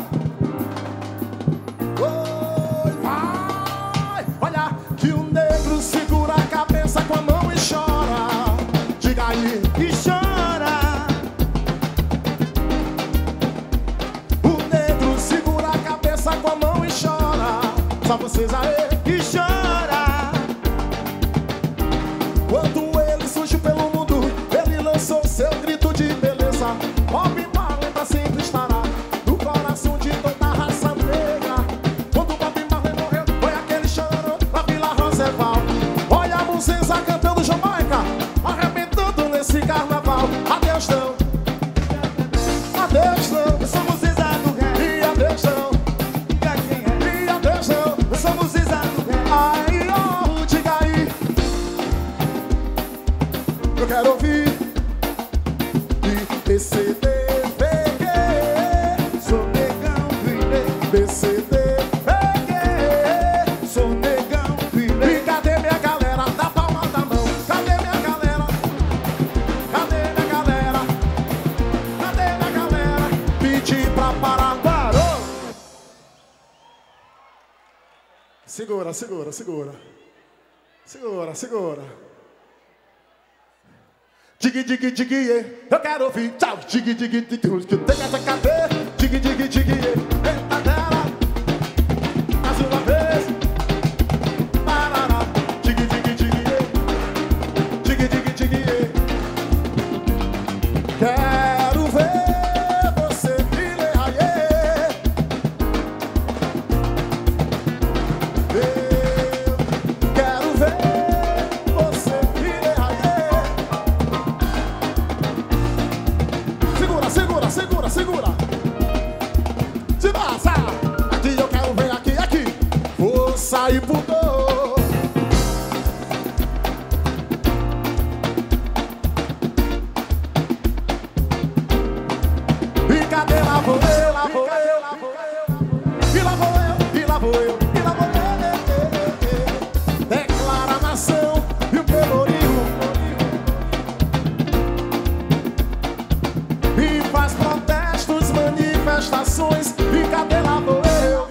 Oi, vai. Olha que o negro segura a cabeça com a mão e chora. Diga aí, E chora. o negro segura a cabeça com a mão e chora. Só vocês aí. E chora. Quando ele surgiu pelo mundo, ele lançou seu grito de beleza. Bob Marley pra sempre estará no coração de toda a raça negra. Quando Bob Marley morreu, foi aquele choro na Vila Roosevelt. Olha a Muzenza cantando Jamaica, arrebentando nesse carnaval. Adeus não, adeus não, Somos exato ré. e adeus não, Diga quem é. e adeus não. Somos exato ré. Aí, ó, diga aí. Eu quero ouvir. E B C D V G, Sou negão do ilê. B C D V G. Sou negão do ilê. E cadê minha galera? Da palma da mão. Cadê minha galera? Cadê minha galera? Cadê minha galera? Pedi pra parar. Parou! Segura, segura, segura. Segura, segura. Digi, digi, digi, yeah. Eu quero ouvir. Tchau. Digi, digi, digi, digi. Tem essa cadeia. Digi, digi, digi, yeah. Eita dela. Mais uma vez. Parará. Digi, digi, digi, yeah. Digi, digi, digi, yeah. Quero ver você brilhar, yeah. Eu quero ver você brilhar, yeah. Segura, segura, segura, segura. Se passa. Aqui eu quero ver, aqui, aqui. Vou sair pro dor. E cadê lá vou eu, lá vou eu, lá vou eu. E lá vou eu, e lá vou eu, e lá vou eu. Declara a nação e o pelourinho. E faz protestos, manifestações. E cadê lá vou eu?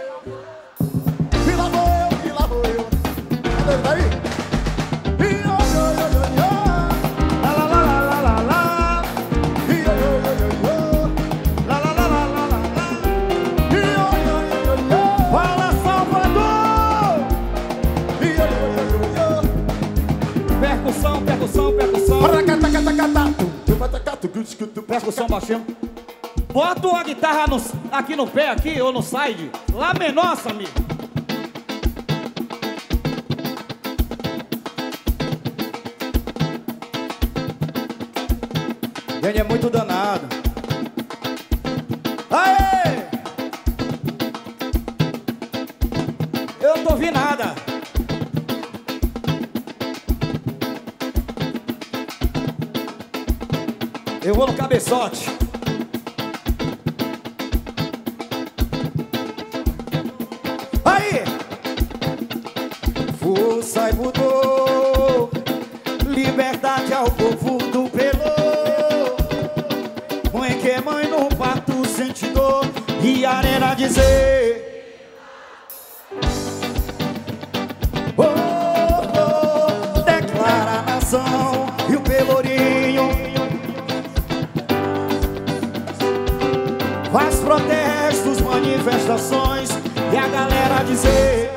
E lá vou eu, e lá vou eu. Cadê ele daí? E oi, oi, oi, oi, oi. Lá, lá, lá, lá, lá, lá, lá. E oi, oi, oi, oi, oi. Lá, lá, lá, lá, lá, lá, lá. E oi, oi, oi, oi, oi. Fala, Salvador! E oi, oi, oi, oi. Percussão, percussão, percussão. Percussão baixinho. Bota uma guitarra no, aqui no pé, aqui, ou no side. Lá menor, amigo. Ele é muito danado. Aê! Eu não tô ouvindo nada. Eu vou no cabeçote. Aí! Força e mudou. Liberdade ao povo do Pelô. Mãe que é mãe no parto sente dor. E a arena dizer. Oh, oh, declara a nação e o Pelourinho. Vai manifestações e a galera dizer: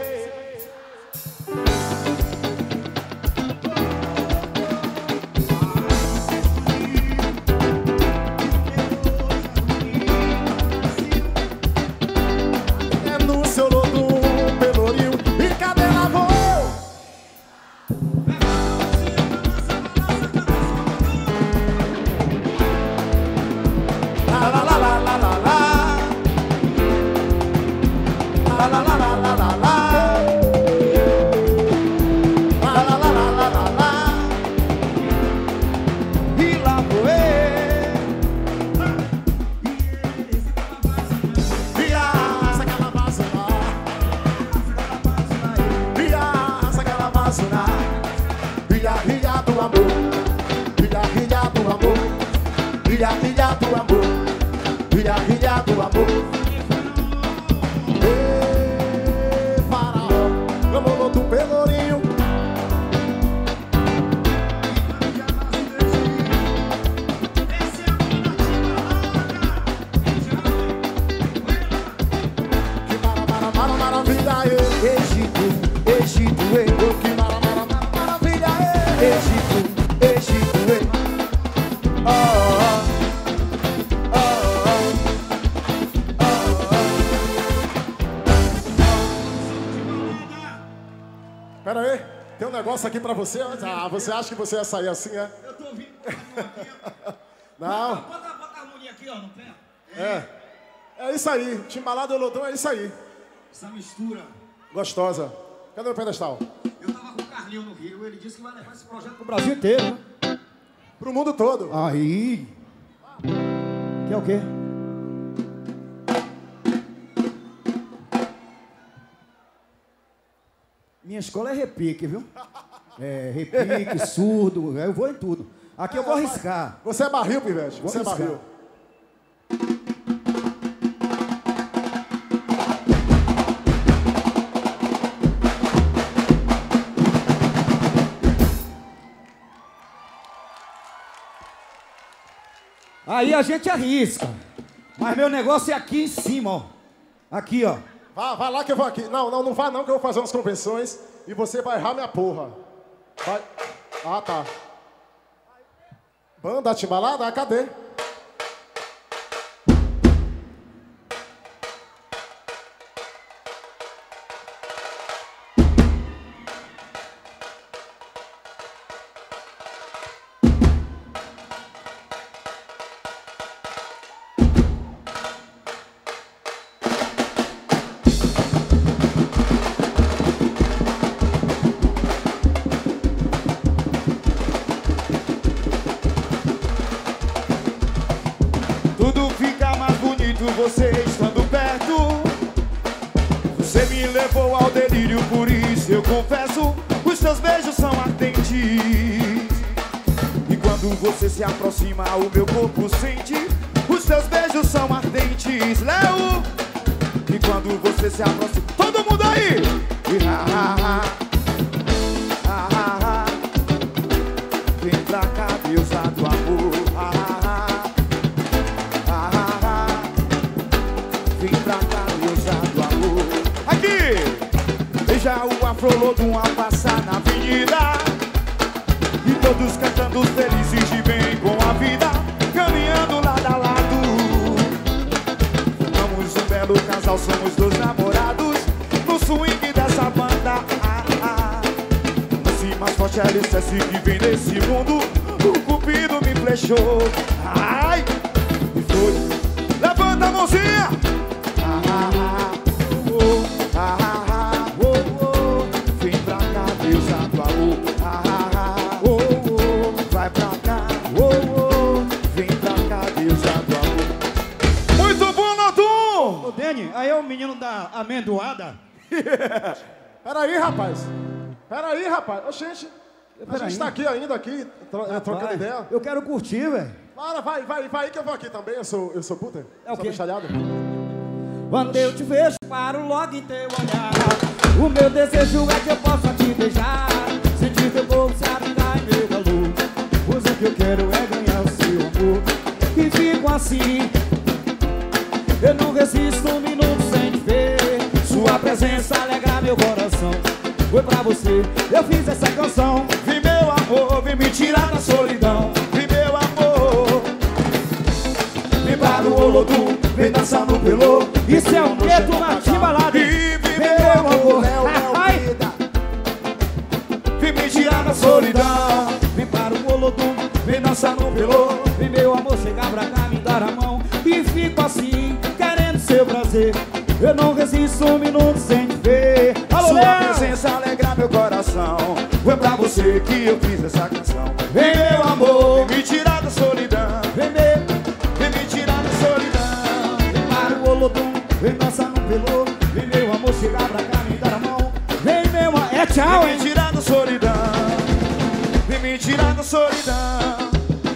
é no seu lodo, pelourinho e cadê a avó? La la la la la la la. La la la la la la la. La la la la la la la. E lá vou eu. Viaça aquela vassoura. Viaça aquela vassoura. Ria, ria do amor. Ria, ria do amor. Ria, ria do amor. Ria, ria do amor. Ê, faraó, gamolô do pelourinho. Que mara, mara, mara, maravilha, ê. Egito, Egito, ei. Que mara, mara, mara, maravilha, ê. Egito, Egito, ei. Oh, oh, oh, oh, Pera aí, tem um negócio aqui pra você. Ah, você acha que você ia sair assim, é? Eu tô ouvindo. Não, Bota, bota a harmonia aqui, ó, no pé. é. É isso aí, Timbalado e Olodum é isso aí. Essa mistura. Gostosa. Cadê o pedestal? Eu tava com o Carlinho no Rio, ele disse que vai levar esse projeto pro o Brasil inteiro, né? Pro mundo todo. Aí. Que é o quê? Minha escola é repique, viu? É, repique, surdo, eu vou em tudo. Aqui eu vou arriscar. Você é barril, Pivete. Você é arriscar. barril. Aí a gente arrisca. Mas meu negócio é aqui em cima, ó. Aqui, ó. Vá, vá lá que eu vou aqui. Não, não, não vá não que eu vou fazer umas convenções e você vai errar minha porra. Vai. Ah, tá. Banda Timbalada, cadê? Tudo fica mais bonito você estando perto. Você me levou ao delírio, por isso eu confesso, os seus beijos são ardentes. E quando você se aproxima, o meu corpo sente. Os seus beijos são ardentes, Léo. E quando você se aproxima, todo mundo aí! E ha, ha, ha. Ha, ha, ha. Vem pra cá, deusa do amor. Ha, ha, ha. Ha, ha, ha. Vem pra cá, deusa do amor. Aqui! Veja o afrolodum a passar na avenida. E todos cantando felizes de bem com a vida, caminhando lado a lado. Somos um belo casal, somos dois namorados, no swing dessa banda. Ah, ah. Se mais forte é alicerce que vem desse mundo, o cupido me flechou. Ai! E foi. Levanta a mãozinha! Ah, ah, ah. Oh, ah, ah, ah. Oh, oh. Vem pra cá, deusa do amor. Ah, ah, ah. Oh, oh. Vai pra cá. Oh, oh. Vem pra cá, deusa do amor. Muito bom, Nodum! Ô, Deni, aí é o menino da amendoada. Peraí, rapaz. Peraí, rapaz. Ô, gente, a Peraí. gente tá aqui ainda, aqui, tro é, trocando Vai. ideia. Eu quero curtir, velho. Para, vai, vai, vai que eu vou aqui também. Eu sou, eu sou puta. É o sou quê? bichalhado. Quando eu te vejo, paro logo em teu olhar. O meu desejo é que eu possa te beijar, sentir teu corpo se abrigar em meu calor. Pois o que eu quero é ganhar o seu amor. E fico assim, eu não resisto um minuto sem foi pra você. Eu fiz essa canção. Vem meu amor, vem me tirar da solidão. Vem meu amor, vem para o Olodum, vem dançar no pelô. Isso é um gueto na timbalada. E vem meu amor, vem me tirar da solidão. Vem para o Olodum, Vem dançar no pelô. vem meu amor chegar pra cá, me dar a mão. E fico assim, querendo seu prazer. Eu não resisto um minuto sem te ver. Alô, Sua Léo! presença alegra meu coração. Foi pra você que eu fiz essa canção. Vem meu amor, vem me tirar da solidão. Vem meu, Vem me tirar da solidão. vem para o Olodum, vem dançar no pelô. Vem meu amor chegar pra cá, me dar a mão. Vem meu amor, é tchau, Vem hein? me tirar da solidão. Vem me tirar da solidão.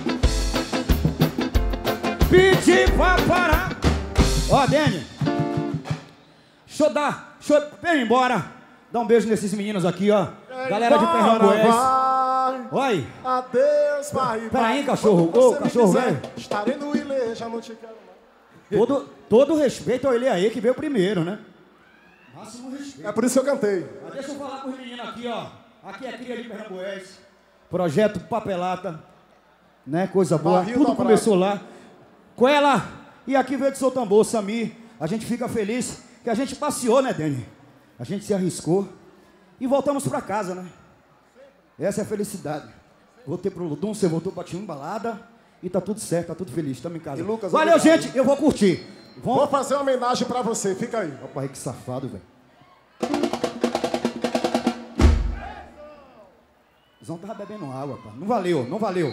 Pedi pra parar. Ó, Dani, deixa eu dar, deixa eu vem embora. Dá um beijo nesses meninos aqui, ó. Galera de Pernambués. Vai. Oi. Adeus, pai. Peraí, cachorro. Ô, cachorro, velho. Estarei no Ilê, já não te quero mais. Todo, todo respeito ao ele aí que veio primeiro, né? Máximo respeito. É por isso que eu cantei. Mas deixa eu falar com os meninos aqui, ó. Aqui é cria de Pernambués. Projeto Papelata. Né? Coisa boa. Barril Tudo dobrado. começou lá. Com ela. E aqui veio de seu tambor, Samir. A gente fica feliz que a gente passeou, né, Dani? A gente se arriscou. E voltamos pra casa, né? Essa é a felicidade. Voltei pro Ludum, você voltou pra Timbalada. E tá tudo certo, tá tudo feliz. Estamos em casa. E Lucas, valeu, obrigado. gente. Eu vou curtir. Vou Vamos. fazer uma homenagem pra você, fica aí. Rapaz, que safado, velho. Zão tava bebendo água, pá. Não valeu, não valeu.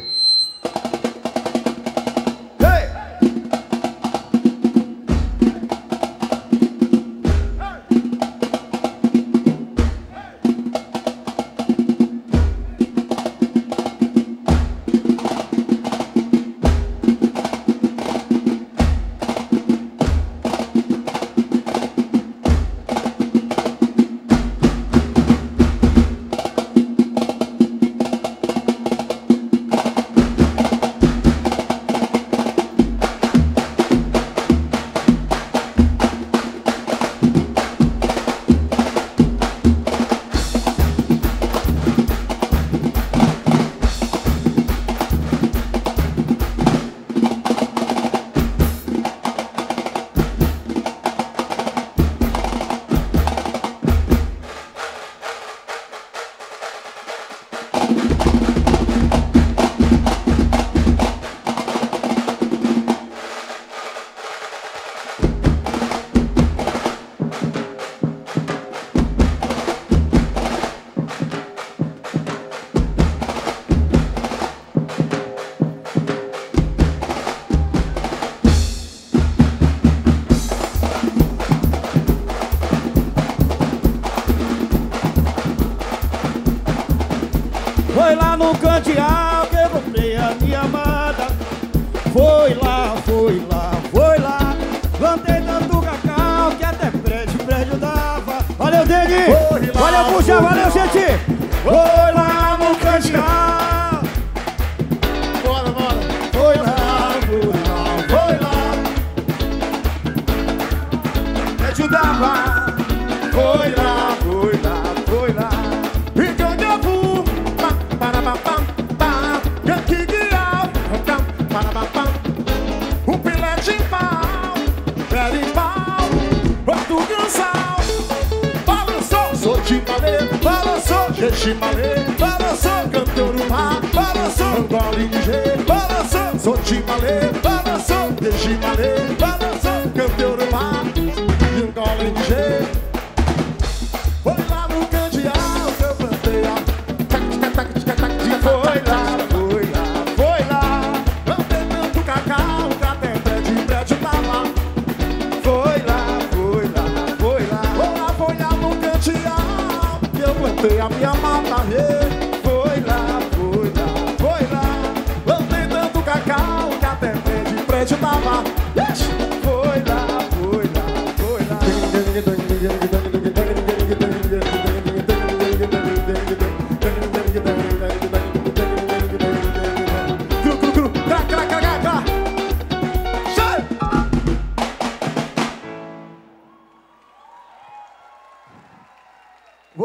Foi lá no candeal que eu comprei a minha amada. Foi lá, foi lá, foi lá. Plantei tanto cacau que até prédio, prédio dava. Valeu, Deni! Valeu, puxa, valeu, gente! Foi lá no candeal. Bora, bora. Foi lá, foi lá, foi lá. Prédio dava. Foi lá, foi lá, foi lá. E quando eu vou, pá, para, pá, pá, pá, que guial, pá, para, pá, pá. Um pilé de pau, pé de pau, outro cansal. Balançou, sou timbalê, balançou, timbalê, balançou, cantor no mar, balançou, gole de jeito, balançou, sou timbalê, balançou, timbalê, balançou, cantor no mar, e um gole de jeito. Foi lá no candeal que eu plantei a tac, tac, tac, tac, tac, Foi lá, foi lá, foi lá. plantei tanto cacau que até prédio, prédio tava. Foi lá, foi lá, foi lá. Foi lá, foi lá no candeal que eu plantei a minha mata rei. Foi lá, foi lá, foi lá. Plantei tanto cacau que até prédio, prédio tava. Ixi! Foi lá, foi lá, foi lá.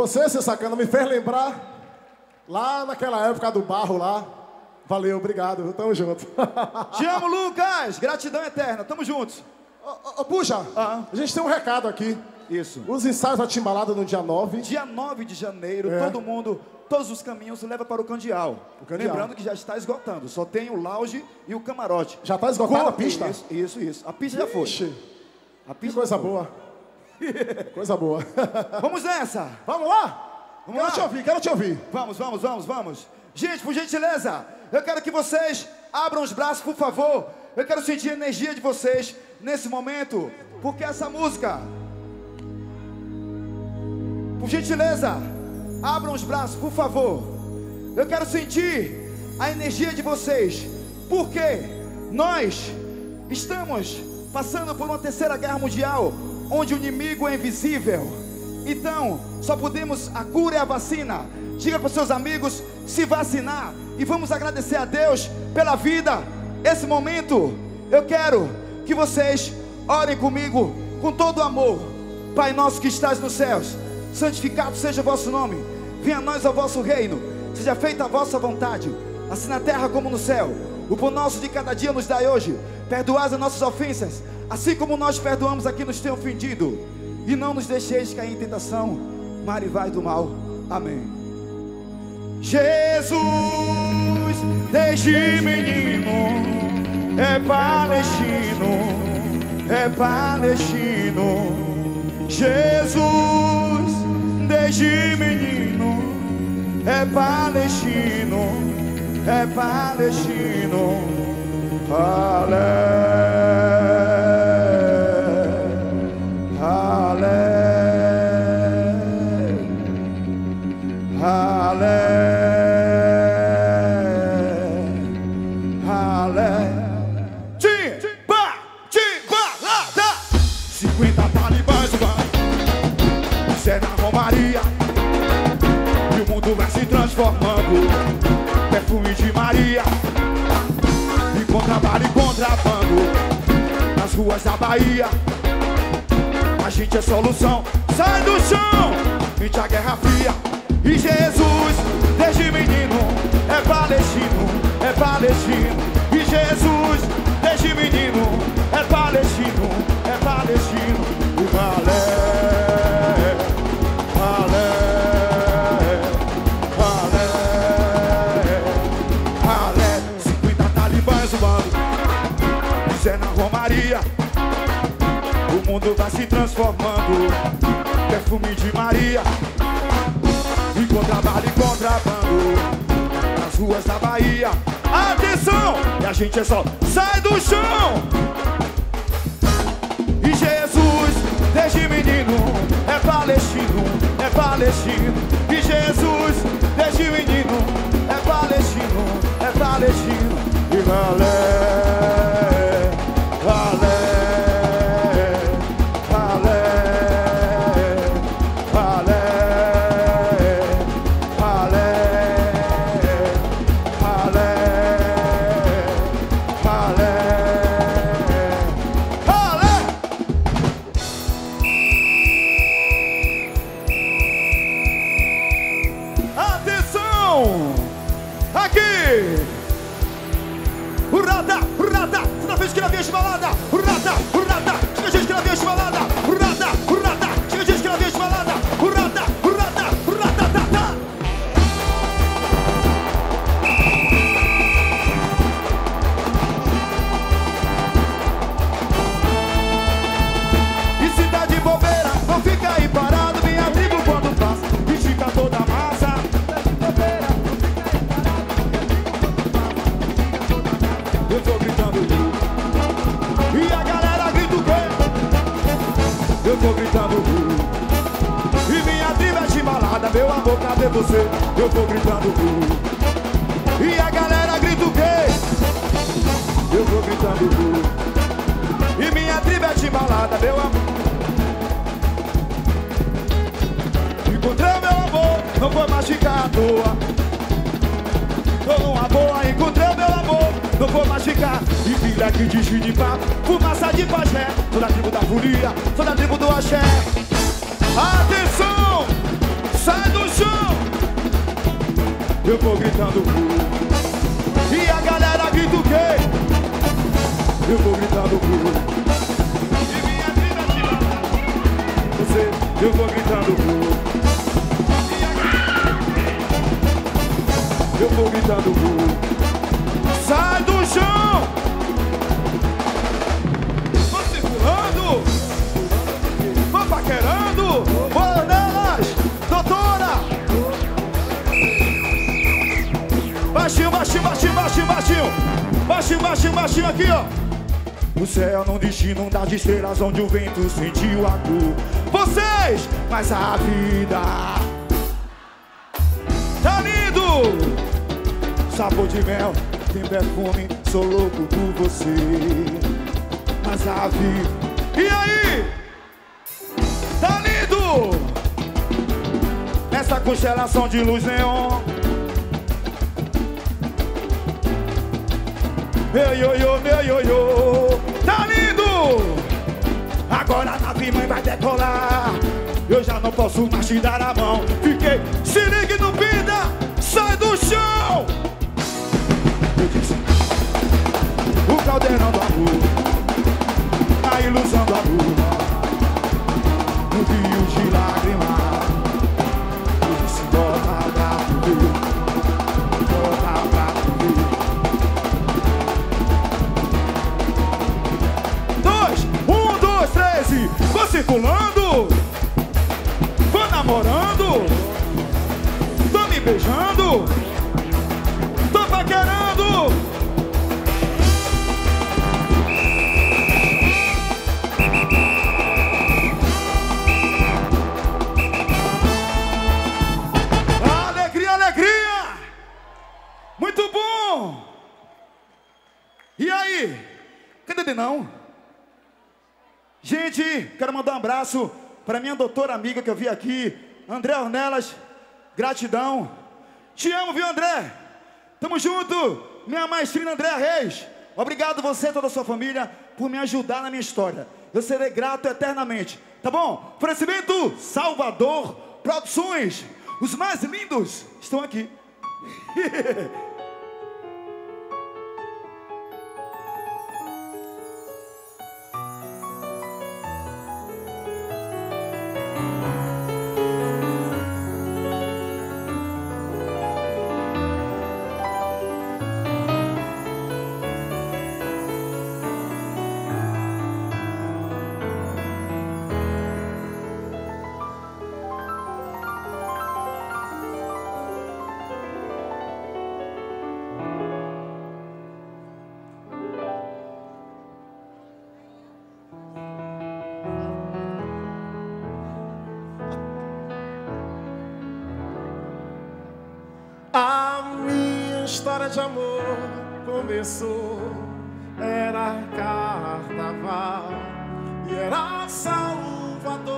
Você, seu sacana, me fez lembrar lá naquela época do barro lá. Valeu, obrigado, tamo junto. Te amo, Lucas. Gratidão eterna, tamo juntos. Ô, ô, puxa, Ah. a gente tem um recado aqui. Isso. Os ensaios da Timbalada no dia nove. Dia nove de janeiro, É. todo mundo, todos os caminhos leva para o Candial. O Candial. Lembrando que já está esgotando, só tem o lounge e o camarote. Já tá esgotada a Corre, pista? Isso, isso, isso. A pista já foi. Ixi, A que pista coisa já foi. boa. Coisa boa. Vamos nessa. Vamos lá? Vamos quero lá. te ouvir, quero te ouvir. Vamos, vamos, vamos, vamos. Gente, por gentileza, eu quero que vocês abram os braços, por favor. Eu quero sentir a energia de vocês nesse momento, porque essa música... Por gentileza, abram os braços, por favor. Eu quero sentir a energia de vocês, porque nós estamos passando por uma terceira guerra mundial, onde o inimigo é invisível. Então, só podemos, a cura é a vacina. Diga para os seus amigos se vacinar. E vamos agradecer a Deus pela vida. Esse momento, eu quero que vocês orem comigo com todo amor. Pai nosso que estás nos céus, santificado seja o vosso nome. Venha a nós o vosso reino. Seja feita a vossa vontade, assim na terra como no céu. O pão nosso de cada dia nos dai hoje. Perdoai as nossas ofensas, assim como nós perdoamos a quem nos tem ofendido. E não nos deixeis cair em tentação, mas livrai do mal. Amém. Jesus, desde menino, é palestino, é palestino. Jesus, desde menino, é palestino, é palestino. Alé, alé, alé, alé. Timba, timbalada. cinquenta talibãs vão, isso é na Romaria. E o mundo vai se transformando. Perfume de Maria. E contrabando e contrabando nas ruas da Bahia. A gente é solução. Sai do chão, mente a guerra fria. E Jesus, desde menino, é palestino, é palestino. E Jesus, desde menino, é palestino, é palestino. O balé, balé, balé, balé. cinquenta talibãs zoando, isso é na Romaria. O mundo vai se transformando. Perfume de Maria. E contrabando e contrabando nas ruas da Bahia. Atenção! E a gente é só sai do chão. E Jesus, desde menino, é palestino, é palestino. E Jesus, desde menino, é palestino, é palestino. E valé, valé. Meu amor, cadê você? Eu vou gritando uh. E a galera grita o quê? Eu vou gritando uh. E minha tribo é de balada, meu amor. Encontrei meu amor, não vou mais ficar à toa. Tô numa boa, encontrei meu amor, não vou mais ficar. E filha aqui de Xidipá, fumaça de pajé. Sou da tribo da folia, sou da tribo do axé. Atenção! Sai eu vou gritando uh. E a galera grita o quê? Eu vou gritando uh. E minha vida te ama. Você, eu vou gritando uh. Eu vou gritando uh. Sai do chão! Vou circulando, vou paquerando, vou nelas, doutora! Baixinho, baixinho, baixinho, baixinho, baixinho, baixinho, baixinho, baixinho aqui, ó. O céu num destino das estrelas onde o vento sentiu a cor. Vocês, mas a vida tá lindo! Sabor de mel, tem perfume, sou louco por você. Mas a vida... E aí? Tá lindo? Nessa constelação de luz neon. Meu ioiô, meu ioiô. Tá lindo? Agora a nave mãe vai decolar. Eu já não posso mais te dar a mão. Fiquei, se ligue no pinda, sai do chão. Eu disse, o caldeirão do amor, a ilusão do amor, no rio de lágrimas. Eu disse, bota pra tu ver, bota pra tu ver. Dois, um, dois, três e vou circulando, vou namorando, tô me beijando, tô paquerando. Alegria, alegria! Muito bom! E aí? Cadê não? Gente, quero mandar um abraço para minha doutora amiga que eu vi aqui, André Ornelas. Gratidão. Te amo, viu, André? Tamo junto, minha maestrina Andréa Reis. Obrigado você e toda a sua família por me ajudar na minha história. Eu serei grato eternamente. Tá bom? Oferecimento Salvador Produções. Os mais lindos estão aqui. A minha história de amor começou, era carnaval e era Salvador.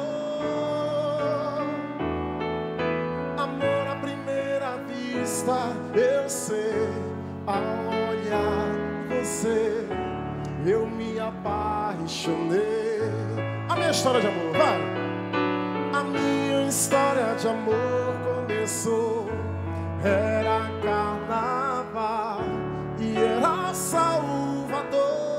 Amor à primeira vista, eu sei, ao olhar você, eu me apaixonei. A minha história de amor, vai! A minha história de amor começou, era carnaval e era Salvador.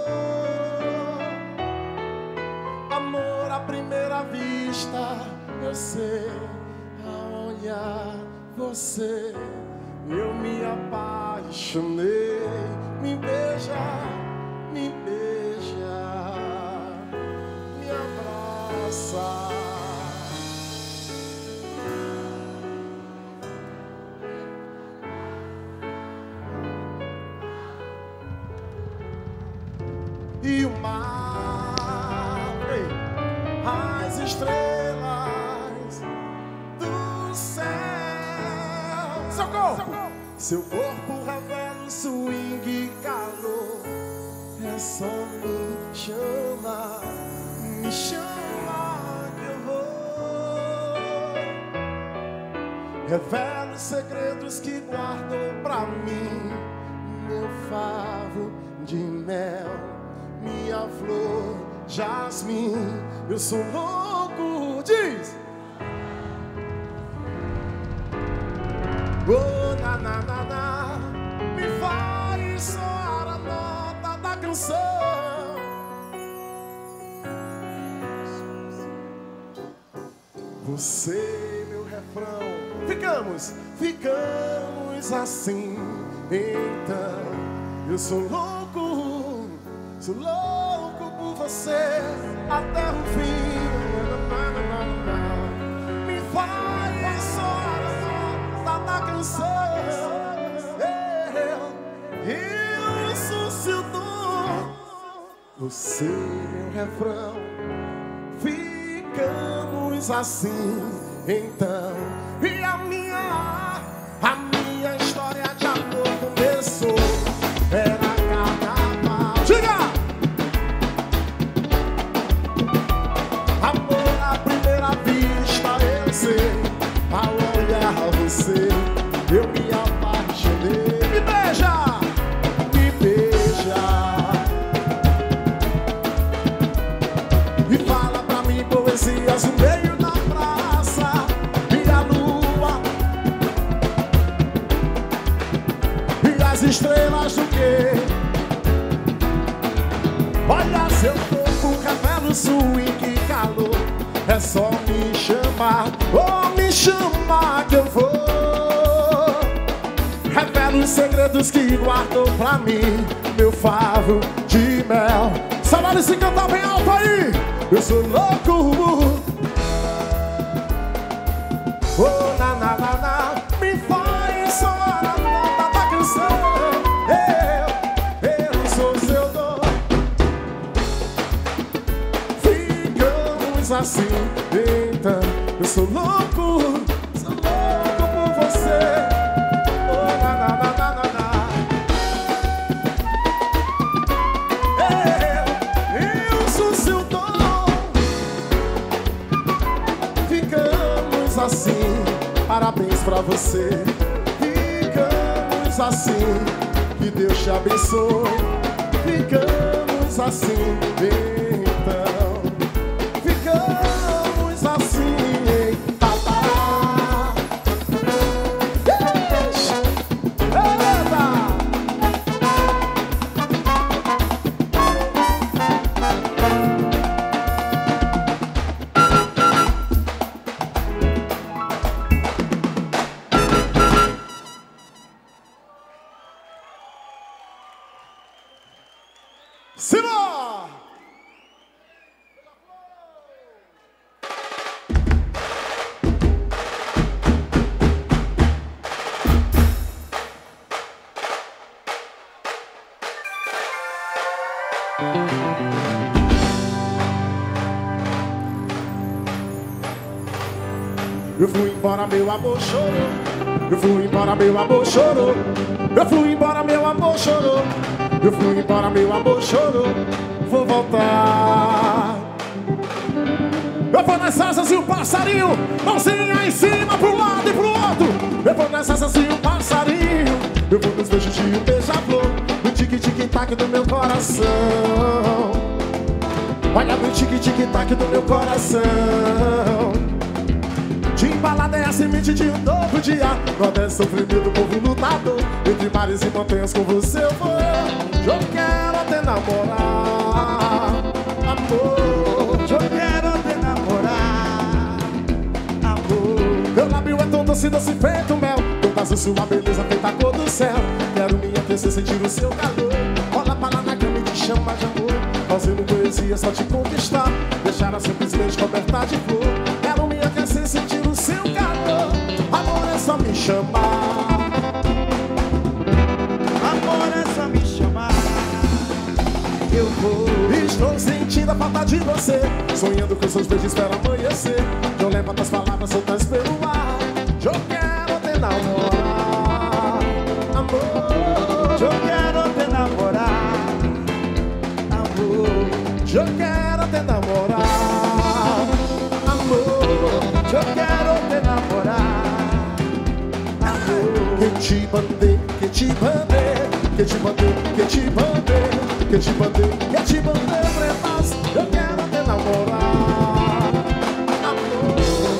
Amor à primeira vista, eu sei, ao olhar você, eu me apaixonei. Me beija, me beija, me abraça. E o mar, ei, as estrelas do céu. Socorro! Socorro! Seu corpo revela um swing e calor. É só me chama, me chama que eu vou. Revela os segredos que guardou pra mim, meu favo de mel, minha flor, jasmim. Eu sou louco, diz. Oh, na, na, canção. Você, meu refrão. Ficamos, ficamos assim. Então, eu sou louco, sou louco por você até o fim. Me faz só da canção. Eu, eu sou seu dono. Você, meu refrão. Ficamos assim, então. E a minha, a minha história de amor começou. Era carnaval. Diga! Amor à primeira vista, eu sei. Ao olhar você, eu me apaixonei. Me beija! Me beija! E fala pra mim poesias no meio da praça. E a lua e as estrelas do quê? Olha seu corpo, revela o swing, que calor. É só me chamar, oh me chamar que eu vou. Revela os segredos que guardou pra mim, meu favo de mel. Saudade se cantar bem alto aí. Eu sou louco. Oh na na na na, me faz só na nota da canção. Eu, eu sou seu dono. Ficamos assim, então. Eu sou louco, sou louco por você. Oh na na na na na na. Eu, eu sou seu dono. Ficamos assim, parabéns pra você. Ficamos assim, que Deus te abençoe. Ficamos assim, então. Ficamos assim, eita, tá. Eita! Simão! Eu fui embora, meu amor chorou. Eu fui embora, meu amor chorou. Eu fui embora, meu amor chorou. Eu fui embora, meu amor chorou. Vou voltar. Eu vou nas asas e o passarinho, mãozinha em cima, pro lado e pro outro. Eu vou nas asas e o passarinho. Eu vou nos beijos de um beija-flor, no tique-tique-tac do meu coração. Olha no tique-tique-tac do meu coração. De embalada é a semente de um novo dia. Nordeste sofrimento do povo lutador. Entre mares e montanhas com você eu vou. Eu quero até namorar, amor. Eu quero até namorar, amor. Meu lábio é tão doce, doce feito mel. Todas a sua beleza feita a cor do céu. Quero minha princesa sentir o seu calor. Rola pra lá na cama e te chama de amor. Fazendo poesia só te conquistar. Deixar simplesmente coberta de flor. Quero minha princesa sentir o seu calor. Amor é só me chamar. Amor é só me chamar. Eu vou. Estou sentindo a falta de você. Sonhando com seus beijos espero amanhecer. Eu levanto as palavras soltas pelo ar. Eu quero te namorar, amor. Eu quero te namorar, amor. Eu quero te namorar, amor. Eu quero te namorar, amor. Que te bandei, que te bandei, que te bandei, que te bandei, que te bandei, que te bandei, pretas. Eu quero te namorar, amor.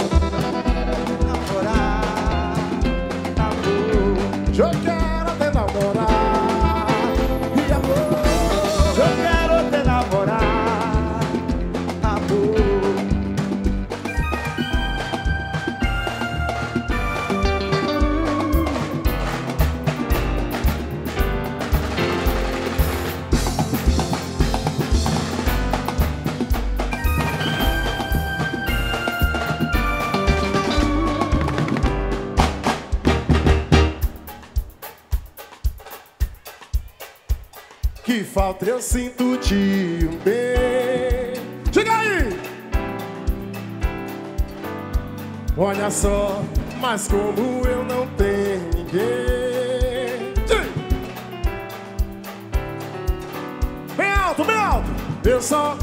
Namorar, amor. Eu quero te namorar, e amor. Eu que falta eu sinto de um bem. Diga aí! Olha só, mas como eu não tenho ninguém. Sim. Bem alto, bem alto! Eu só...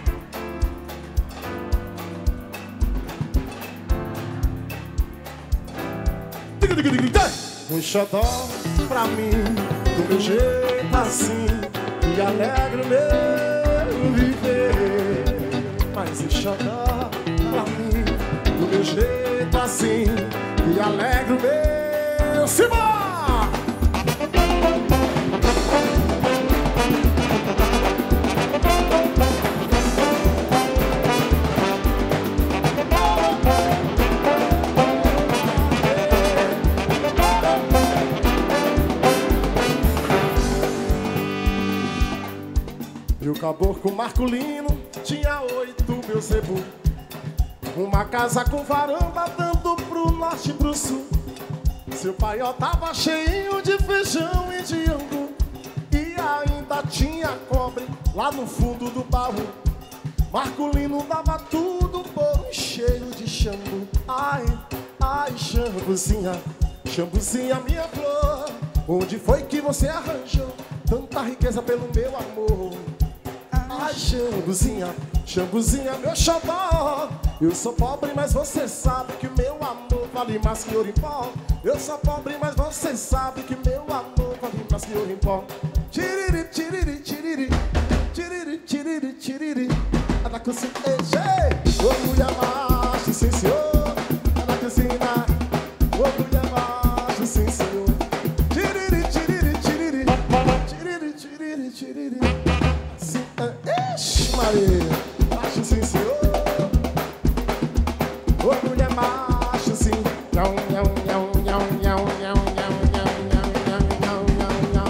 Um xodó pra mim, do meu jeito assim, que alegra o meu viver. Mas um xodó pra mim, do meu jeito assim, que alegra o meu Simão. E o caboclo Marculino tinha oito mil zebu, uma casa com varanda dando pro norte e pro sul. Seu paiol tava cheio de feijão e de angu, e ainda tinha cobre lá no fundo do baú. Marculino dava tudo por um cheiro de xambu. Ai, ai, xambuzinha, xambuzinha, minha flor, onde foi que você arranjou tanta riqueza pelo meu amor? Ai, xambuzinha, xambuzinha, meu xodó, eu sou pobre, mas você sabe que meu amor vale mais que ouro em pó. Eu sou pobre, mas você sabe que meu amor vale mais que ouro em pó. Tiriri, tiriri, tiriri, tiriri, tiriri, tiriri. Ela cozinha, ô mulher macho, sim senhor. Ela cozinha, ô mulher macho, sim senhor. Tiriri, tiriri, tiriri, tiriri, tiriri, tiriri. Ixi, Maria, macho sim senhor. Ô mulher macho sim. Nhão, nhão, nhão, nhão, nhão, nhão, nhão, nhão, nhão, nhão, nhão, nhão.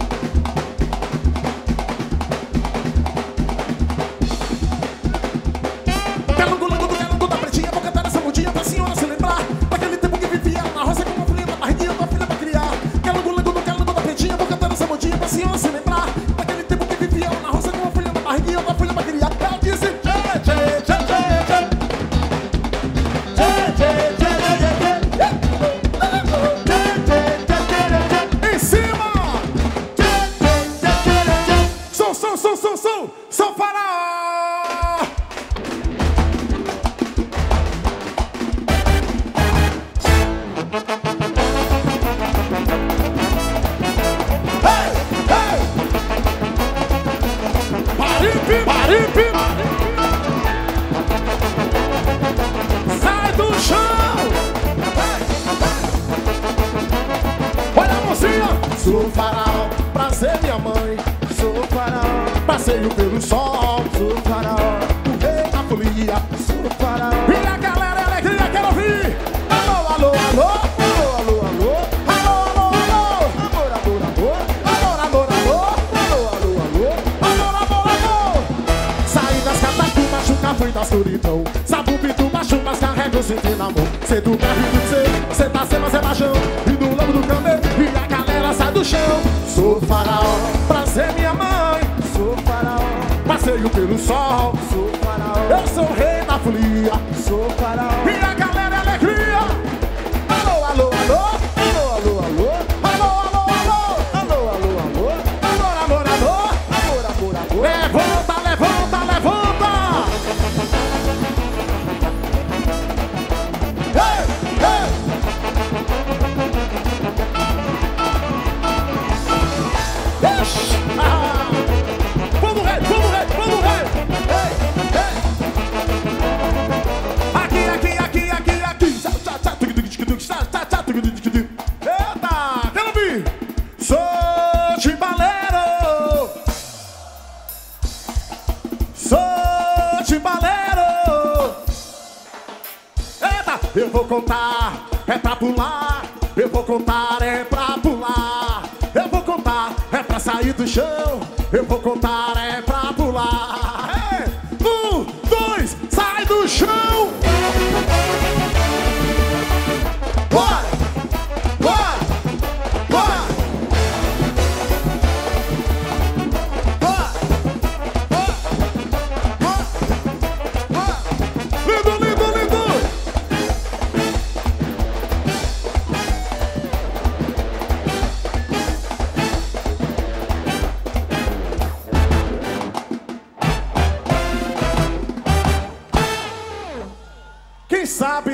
Calango, lango do calango da pretinha, vou cantar essa mudinha pra senhora se lembrar daquele tempo que vivia na roça com uma filha da barriguinha da filha pra criar. Calango, lango do calango da pretinha, vou cantar essa mudinha pra senhora se lembrar daquele tempo que vivia na roça com uma filha da barriguinha da filha pra criar. Ela disse tchê, tchê, tchê, tchê, tchê. Em cima! Som, som, som, som, som, som, farol! Hey, hey! Paripe, paripe! Sai do chão! Olha a mocinha! Sou faraó, prazer minha mãe. Sou faraó, passeio pelo sol. Sou faraó, o rei da folia. Sou faraó. E a galera, a alegria, quero ouvir! Alô, alô, alô! Alô, alô, alô! Alô, alô, alô! Amor, amor, amor! Amor, amor, amor! Alô, alô, alô! Amor, amor, amor! Saí das catacumbas, chuca foi da solidão. Sabubi do baixo, mas carrega o cinto na mão. Cê do carro do cê, cê tá sem fazer machão. E do lombo do camelo, e a galera sai do chão. Sou faraó, prazer minha mãe. Sou faraó, passeio pelo sol. Sou faraó, eu sou o rei da folia. Sou faraó, e a galera é alegria. Alô, alô, alô. Alô, alô, alô. Alô, alô, alô. Alô, alô, alô. Amor, amor, amor. Amor, amor, amor. Levanta, levanta, levanta. Hey, hey. Ixi, ah. Vamos, rei, vamos, rei, vamos, rei. Hey, hey. Aqui, aqui, aqui, aqui, aqui. Eita, quero ouvir. Sou timbaleiro. Sou timbaleiro. Eita, eu vou contar, é pra pular. Eu vou contar, é pra pular. Eu vou contar, é pra sair do chão. Eu vou contar, é pra pular. É. Um, dois, sai do chão. Bora, bora, bora.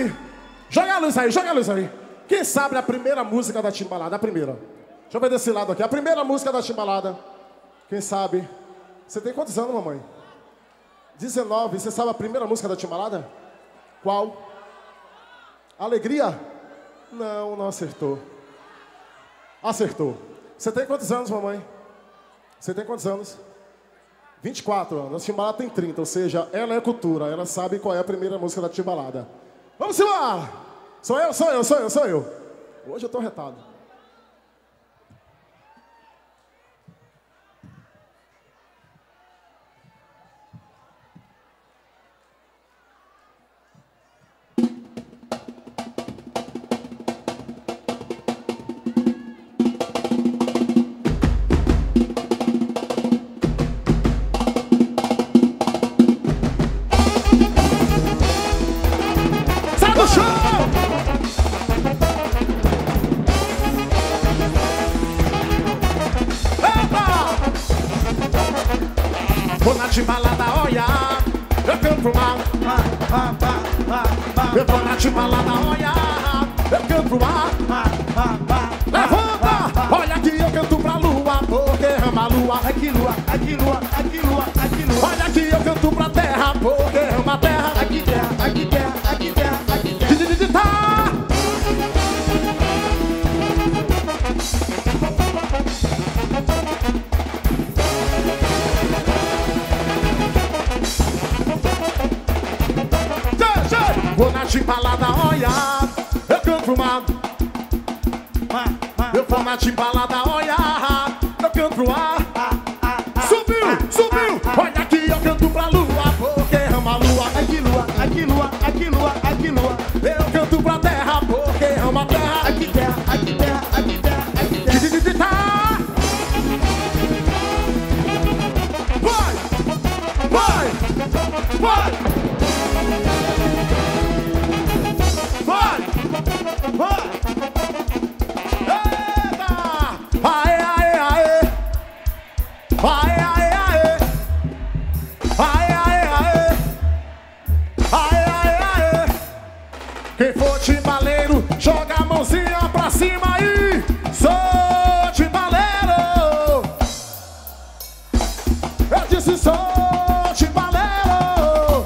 sabe... Joga a luz aí, joga a luz aí. Quem sabe a primeira música da Timbalada? A primeira. Deixa eu ver desse lado aqui. A primeira música da Timbalada. Quem sabe? Você tem quantos anos, mamãe? dezenove. Você sabe a primeira música da Timbalada? Qual? Alegria? Não, não acertou. Acertou. Você tem quantos anos, mamãe? Você tem quantos anos? vinte e quatro anos. A Timbalada tem trinta, ou seja, ela é cultura. Ela sabe qual é a primeira música da Timbalada. Vamos embora! Sou eu, sou eu, sou eu, sou eu. Hoje eu tô retado. Timbalada, olha, eu canto pro mar. Eu vou na Timbalada, olha, eu canto pro mar. Levanta, olha que eu canto pra lua, porque ama a lua. Aqui lua, aqui lua, aqui lua, aqui lua. Olha que eu canto pra terra, porque ama a terra. Aqui terra, aqui terra, aqui terra, aqui terra. Vou na Timbalada, olha, eu canto pro mar. Eu vou na Timbalada, olha, eu canto pro ar. Subiu, subiu, olha que eu canto pra lua, porque ama a lua. Aqui lua, aqui lua, aqui lua, aqui lua. Eu canto pra terra, porque ama a terra. Aqui terra, aqui terra, aqui terra, aqui terra. Vai, vai, vai. Vai! Eita! Aê, aê, aê! Aê, aê, aê! Aê, aê, aê! Aê, aê, aê! Quem for timbaleiro, joga a mãozinha pra cima aí! Sou timbaleiro! Eu disse sou timbaleiro!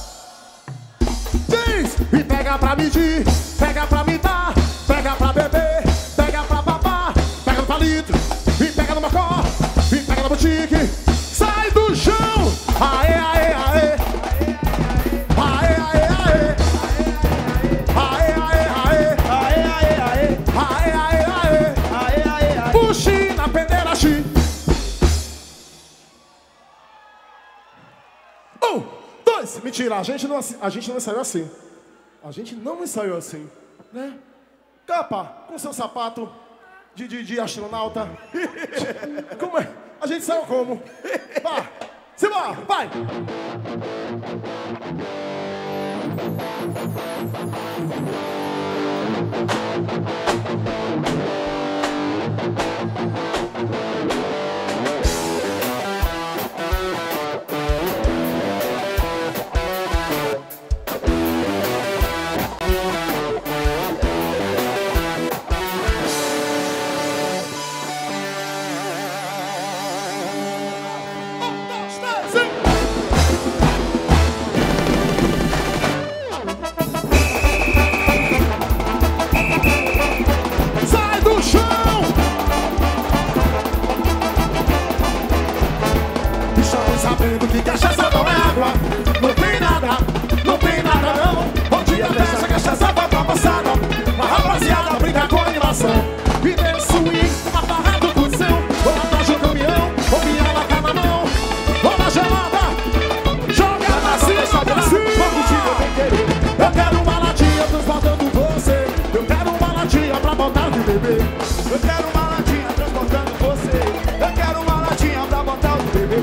Diz! E pega pra medir! Pega pra me dar, pega pra beber, pega pra babar, pega no palito, e pega no macó, e pega na boutique, sai do chão! Aê, aê, aê! Aê, aê, aê! Aê, aê, aê! Aê, aê, aê! Aê, aê, aê! Aê, aê, aê! Puxe na peneira, chi! Um, dois! Mentira, a gente não, a gente não saiu assim. A gente não ensaiou assim, né? Capa, com seu sapato de, de, de astronauta. Como é? A gente saiu como? Vá, se vá, vai! Sabendo que cachaça não é água, não tem nada, não tem nada não. Bom dia, festa, cachaça vai pra passada. A rapaziada brinca com animação. E tem o swing, a barra do cuzão. Ou atrás do caminhão, ou piala tá na mão. Ou na gelada, joga na cima, pra cima. Eu quero uma latinha transportando você. Eu quero uma latinha pra botar de bebê. Eu quero uma latinha transportando você. Eu quero uma latinha pra botar o bebê.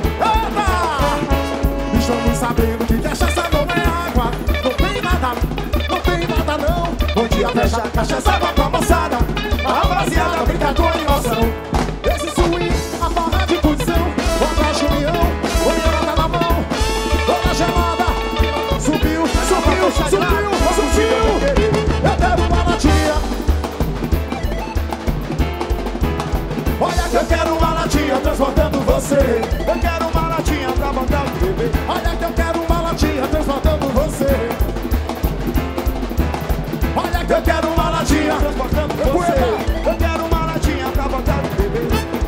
Estamos sabendo que cachaça não é água, não tem nada, não tem nada não. Bom dia, fecha a cachaça, vai pra moçada. A rapaziada brinca com animação. Esse swing, a barra de posição. Bota a chamião, olhada na mão. Toda gelada, subiu, subiu, subiu, subiu. Eu quero uma latinha transportando você. Eu quero uma latinha pra botar no bebê. Olha que eu quero uma latinha transportando você. Olha que eu quero uma latinha Transportando você. Eu quero uma latinha pra botar no bebê.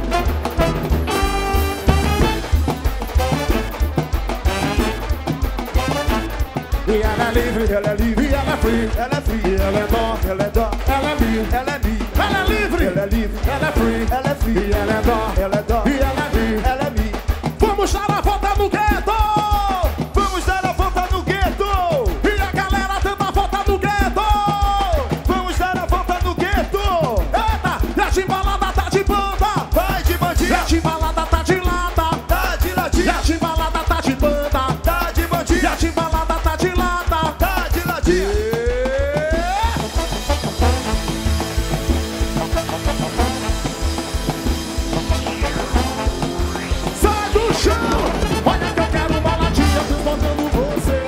E ela é livre, Ela é livre, e ela é free. ela é free, E ela é dó, ela é dó, ela é bi. ela é bi, Ela é livre, ela é livre, ela é free. ela é free, E ela é dó, ela é dó, e ela é bi. ela é bi. Vamos dar a volta no gueto! Vamos dar a volta no gueto! E a galera tenta a volta no gueto! Vamos dar a volta no gueto! Eita, e a timbalada tá de banda! Vai de E a bandinha, timbalada tá de lata! tá de E latinha, a timbalada tá de banda! tá de E a bandinha, timbalada tá de lata! tá de latinha. Sai do chão! Olha que eu quero uma latinha transportando você.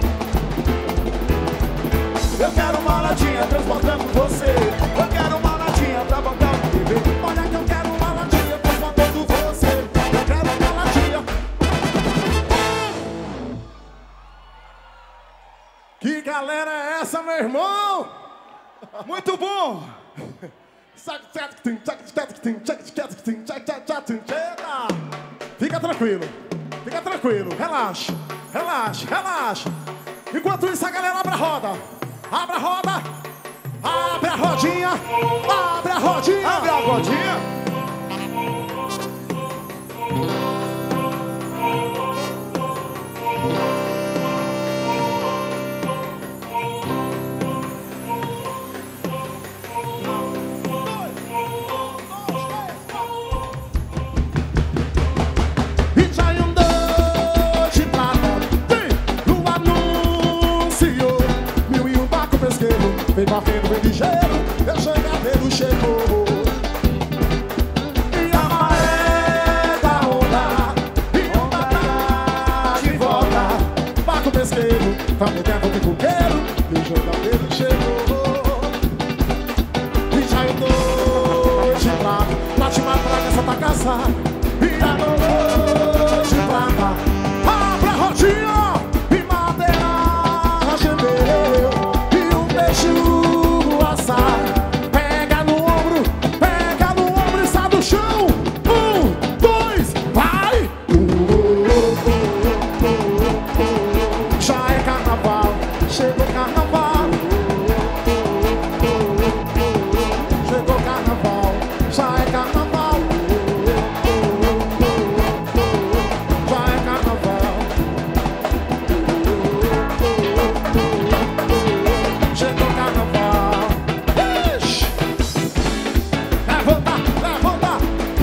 Eu quero uma latinha transportando você. Eu quero uma latinha pra botar no bebê. Olha que eu quero uma latinha transportando você. Eu quero uma latinha. Que galera é essa, meu irmão? Muito bom! Fica tranquilo, fica tranquilo, relaxa, relaxa, relaxa. Enquanto isso, a galera abre a roda, abre a roda, abre a rodinha, abre a rodinha, Abre a rodinha. E já andou de prata, vem no anúncio. Mil e um barco pesqueiro, vem correndo, vem ligeiro, eu jangadeiro chegou. E a maré da onda, e onda tá de volta. Barco pesqueiro, também dentro de coqueiro, e o jangadeiro chegou. E já andou de prata, lá te matar nessa tua casa. E a noite prata, abre a rodinha e madeira gemeu. E um beijo assar, pega no ombro, pega no ombro e sai do chão. Um, dois, vai! Já é carnaval, chegou carnaval. Chegou carnaval, já é carnaval. Já é carnaval. Chegou carnaval. Ixi! Levanta, levanta.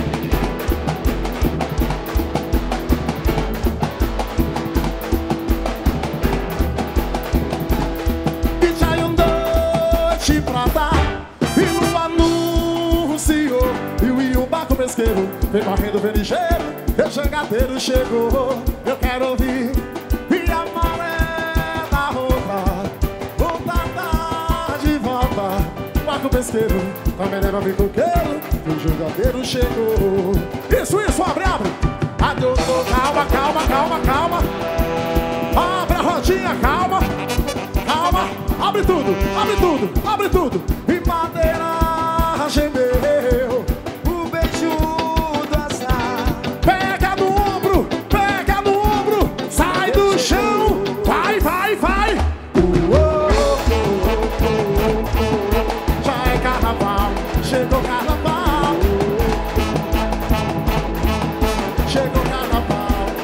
E já andou de prata, e no anúncio, e o Iubaco pesqueiro vem correndo, vem ligeiro, e o jangadeiro chegou. Eu quero ouvir e a maré da roupa, volta tá de volta. Barco pesqueiro, também leva bem coqueiro, e o jangadeiro chegou. Isso, isso, abre, abre. Adeus, calma, calma, calma, calma. Abre a rodinha, calma. Calma, abre tudo, abre tudo, abre tudo. E madeira gemeu. O beijo do azar. Pega no ombro, pega no ombro. Sai do chão, vai, vai, vai. Já é carnaval, chegou carnaval. Chegou carnaval.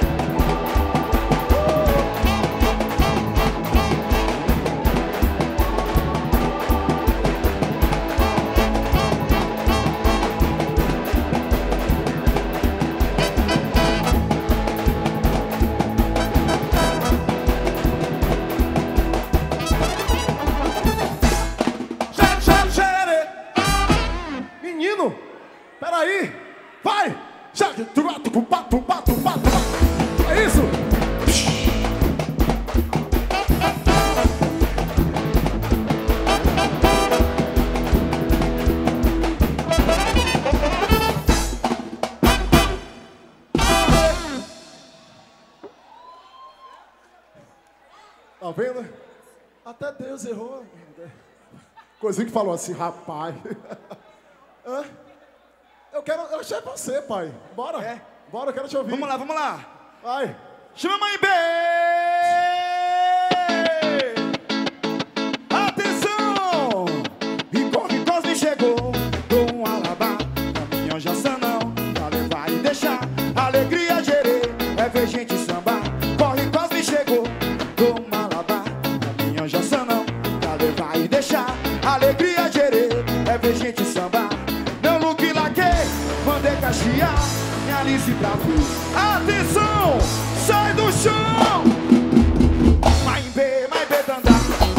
Xere, xere, xere. Menino, peraí, vai! Xere, tumba, tumba, tumba, tumba, tumba. É isso? Tá vendo? Até Deus errou. Coisinha que falou assim, rapaz. Hã? Eu quero... Eu achei você, pai. Bora. É? Bora, eu quero te ouvir. Vamos lá, vamos lá. Vai. Chama Mãe B! Atenção! Rico, Ricosme chegou com um alabá, caminhão já sanão, pra levar e deixar. Alegria gerê, é ver gente sambar. Corre, Cosme chegou com um alabá, caminhão já sanão, pra levar e deixar. Alegria gerê, é ver gente sambar. Meu look laquei, mandei cachear, minha Alice pra ver. Atenção! Sai do chão! Mãe B, mãe B dandá.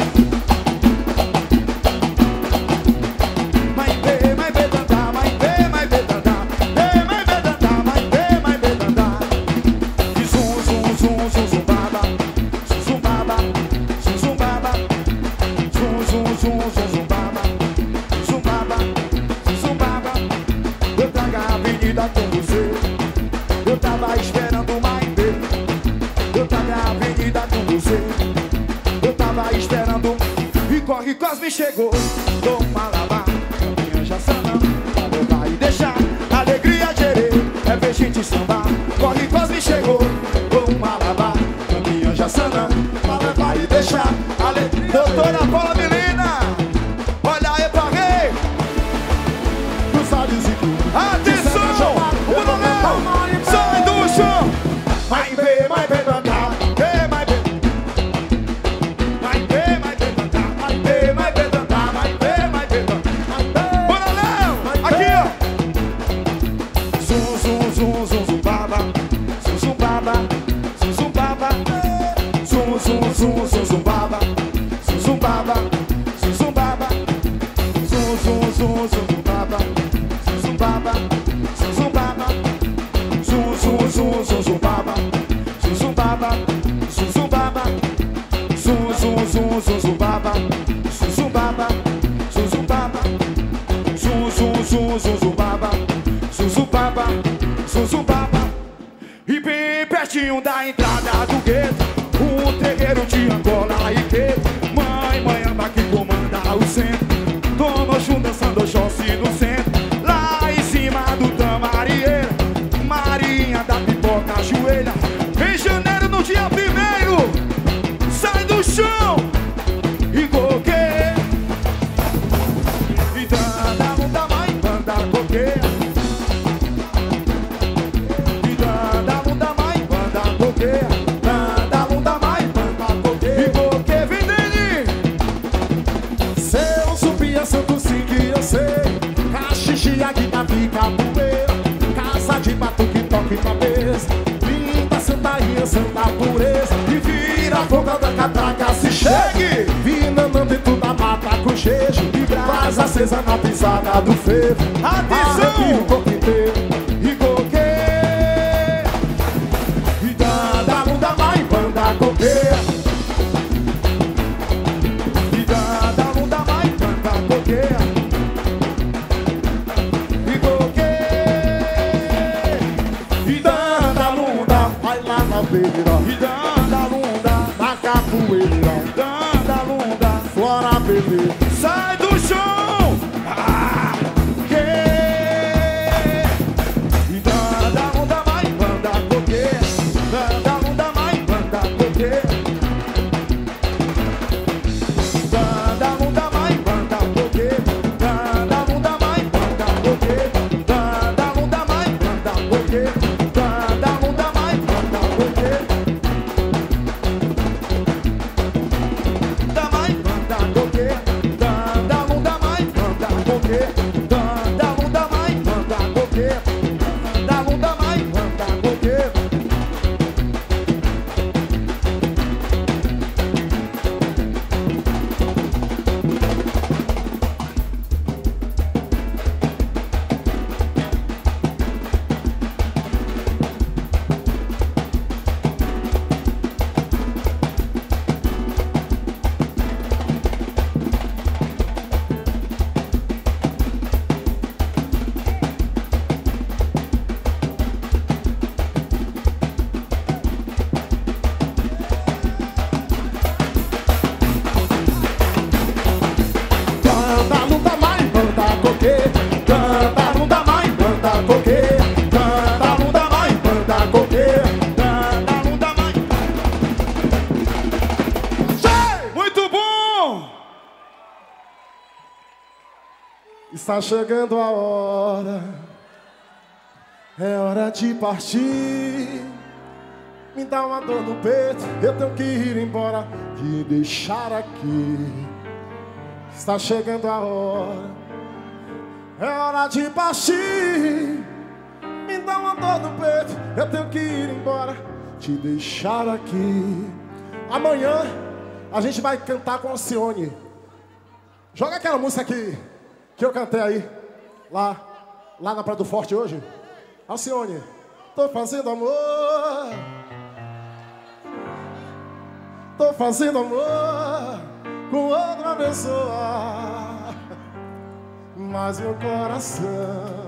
Mãe B, mãe B dandá. Mãe B, mãe B dandá. B, mãe B dandá. Mãe B, mãe B dandá. E zum, zum, zum, zum, zum, baba. Zum, zum, baba. Zum, zum, baba. Zum, zum, zum, zum, zum, baba. Zum, baba. Zum, baba. Eu trago a avenida com você. Eu tava esperando mais B. Eu tava na avenida com você. Eu tava esperando. E corre, Cosme chegou. Toma lavar, caminhão já sanão, pra levar e deixar. Alegria gerê, é ver gente sambar. Corre, Cosme chegou. Toma lavar, caminhão já sanão, pra levar e deixar. Alegria. Doutora Paula Melina, olha aí pra rei. Tu sabe se tu... Atenção! O Bololão! Sai do chão! Mãe B, mãe B dandá. B, mãe B. Mãe B, mãe B dandá. Mãe B, mãe B dandá. Mãe B, mãe B dandá. Bololão! Aqui, ó! Zum, zum, zum, zum, zum, baba. Zum, zum, baba. Zum, zum, baba. Zum, zum, zum, zum, zum, baba. Zum, zum, baba. Zum, zum, baba. Zum, zum, zum, zum, zum, baba. Zum, zum, baba. Zum, zum, baba. Zum, zum, zum, zum, zum, baba. Zum, zum, baba. Zum, zum, baba. Zum, zum, zum, zum, zum, baba. Zum, zum, baba. Zum, zum, baba. Zum, zum, zum, zum, zum, baba. Zum, zum, baba. Zum, zum, baba. E bem pertinho da entrada do gueto, um terreiro de Angola e que mãe, mãe anda que comanda o centro. Dona Oxum dançando Oxóssi no centro. Lá em cima do Tamarieira, Marinha da pipoca ajoelha. Em janeiro no dia primeiro, sai do chão e coqueia. E danda, munda, mãe, banda, coqueia. E danda, munda, mãe, banda, coqueia. Danda, munda, mãe, banda, coqueia. E coqueia, vem dele. Se eu subia Santo Sim que eu sei, caxixi aqui na capoeira, casa de batuque, toque cabeça, linda Santainha, santa pureza, e vira a boca da catraca, se chegue, vinando dentro da mata com jeito, e brasa acesa na pisada do frevo. Arrepia o corpo inteiro e coqueia, e danda, munda, mãe, banda, coqueia. E danda, munda, mãe, banda, coqueia. E coqueia. E danda, munda, vai lá na beira, E danda, munda, na capoeira, danda, munda. fora bebê. Sai do chão! Ah, que? E danda, munda, mãe, banda, coqueia. Danda, munda, mãe, banda, coqueia. Danda, munda, mãe, banda, coqueia. Danda, munda, mãe, banda, coqueia. Danda, munda, mãe, banda, coqueia. Danda, munda, mãe, banda, coqueia. Está chegando a hora, é hora de partir. Me dá uma dor no peito, eu tenho que ir embora, te deixar aqui. Está chegando a hora, é hora de partir. Me dá uma dor no peito, eu tenho que ir embora, te deixar aqui. Amanhã a gente vai cantar com a Alcione. Joga aquela música aqui que eu cantei aí, lá, lá na Praia do Forte hoje. Alcione, tô fazendo amor, tô fazendo amor com outra pessoa, mas meu coração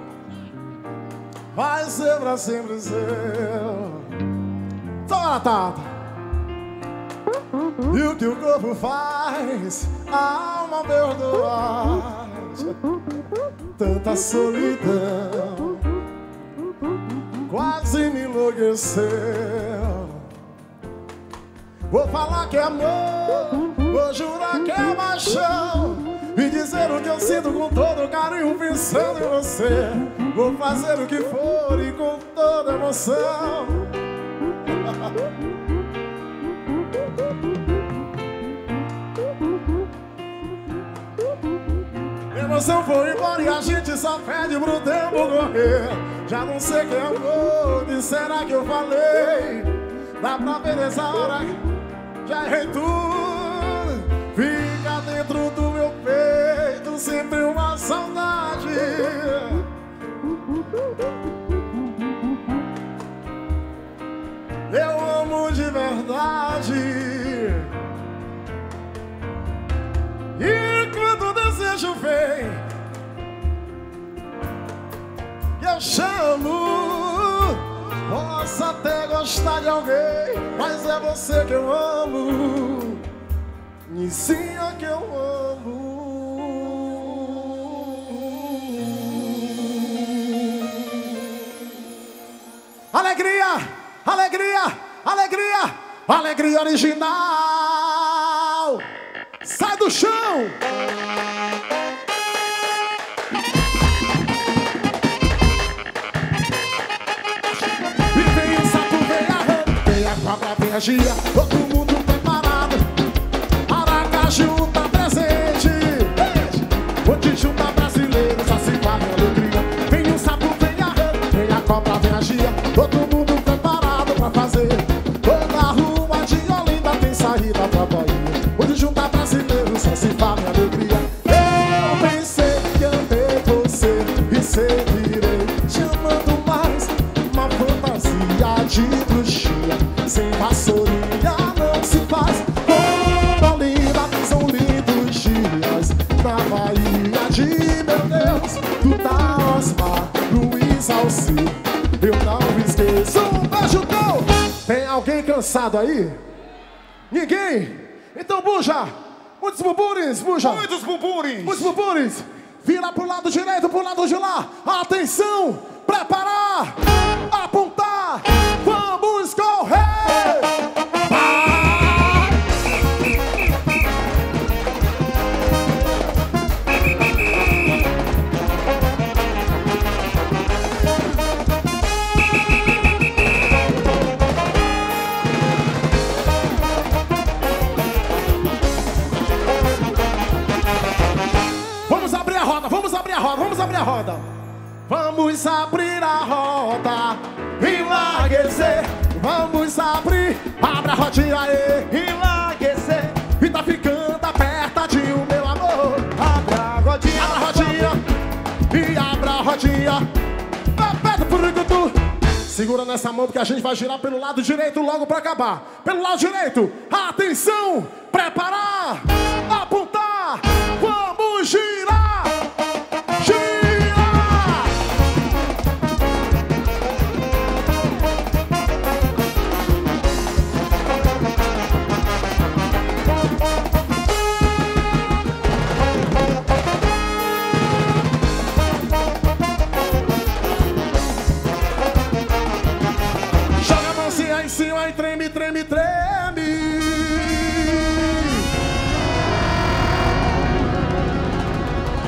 vai ser pra sempre seu. Toma, Tata. E o que o corpo faz, a alma perdoa. Tanta solidão quase me enlouqueceu. Vou falar que é amor, vou jurar que é paixão, e dizer o que eu sinto com todo carinho pensando em você. Vou fazer o que for e com toda emoção. Emoção foi embora e a gente só pede pro tempo correr. Já não sei quem amor, que será que eu falei? Dá pra ver nessa hora, já errei tudo. Fica dentro do meu peito sempre uma saudade. Eu amo de verdade. E quando o desejo vem, eu chamo. Posso até gostar de alguém, mas é você que eu amo. Nizinha que eu amo. Alegria, alegria, alegria, alegria original. Sai do chão! E vem o sapo, vem a rã, vem a cobra, vem a gia, todo mundo preparado. Aracaju tá presente, onde junta brasileiros, assim vai a alegria. Vem o sapo, vem a rã, vem a cobra, vem a gia, todo mundo preparado pra fazer. Toda a rua de Olinda tem saída pra Bahia, onde junta brasileiros, só se fala em alegria. Eu pensei que amei você e seguirei te amando mais. Uma fantasia de bruxinha, sem vassourinha não se faz. Como linda, são lindos dias na Bahia de meu Deus. Do Osmar, Luiz Alci, eu não me esqueço. Um beijo teu. Tem alguém cansado aí? Ninguém? Então buja! Muitos bumbures, buja! Muitos bumbures! Muitos bumbures! Vira pro lado direito, pro lado de lá! Atenção! Preparar! Apontar! Vamos correr! Vai! Vamos abrir a roda, vamos abrir a roda, vamos abrir a roda. Vamos abrir a roda, enlarguecer. Vamos abrir, abre a rodinha aí, enlarguecer. E tá ficando apertadinho, meu amor. Abre a rodinha, abre a rodinha, e abre a rodinha. Aperta pro rico. Segura nessa mão porque a gente vai girar pelo lado direito logo pra acabar. Pelo lado direito, atenção, preparar, apontar, vamos girar, girar. Joga a mãozinha em cima e treme, treme, treme.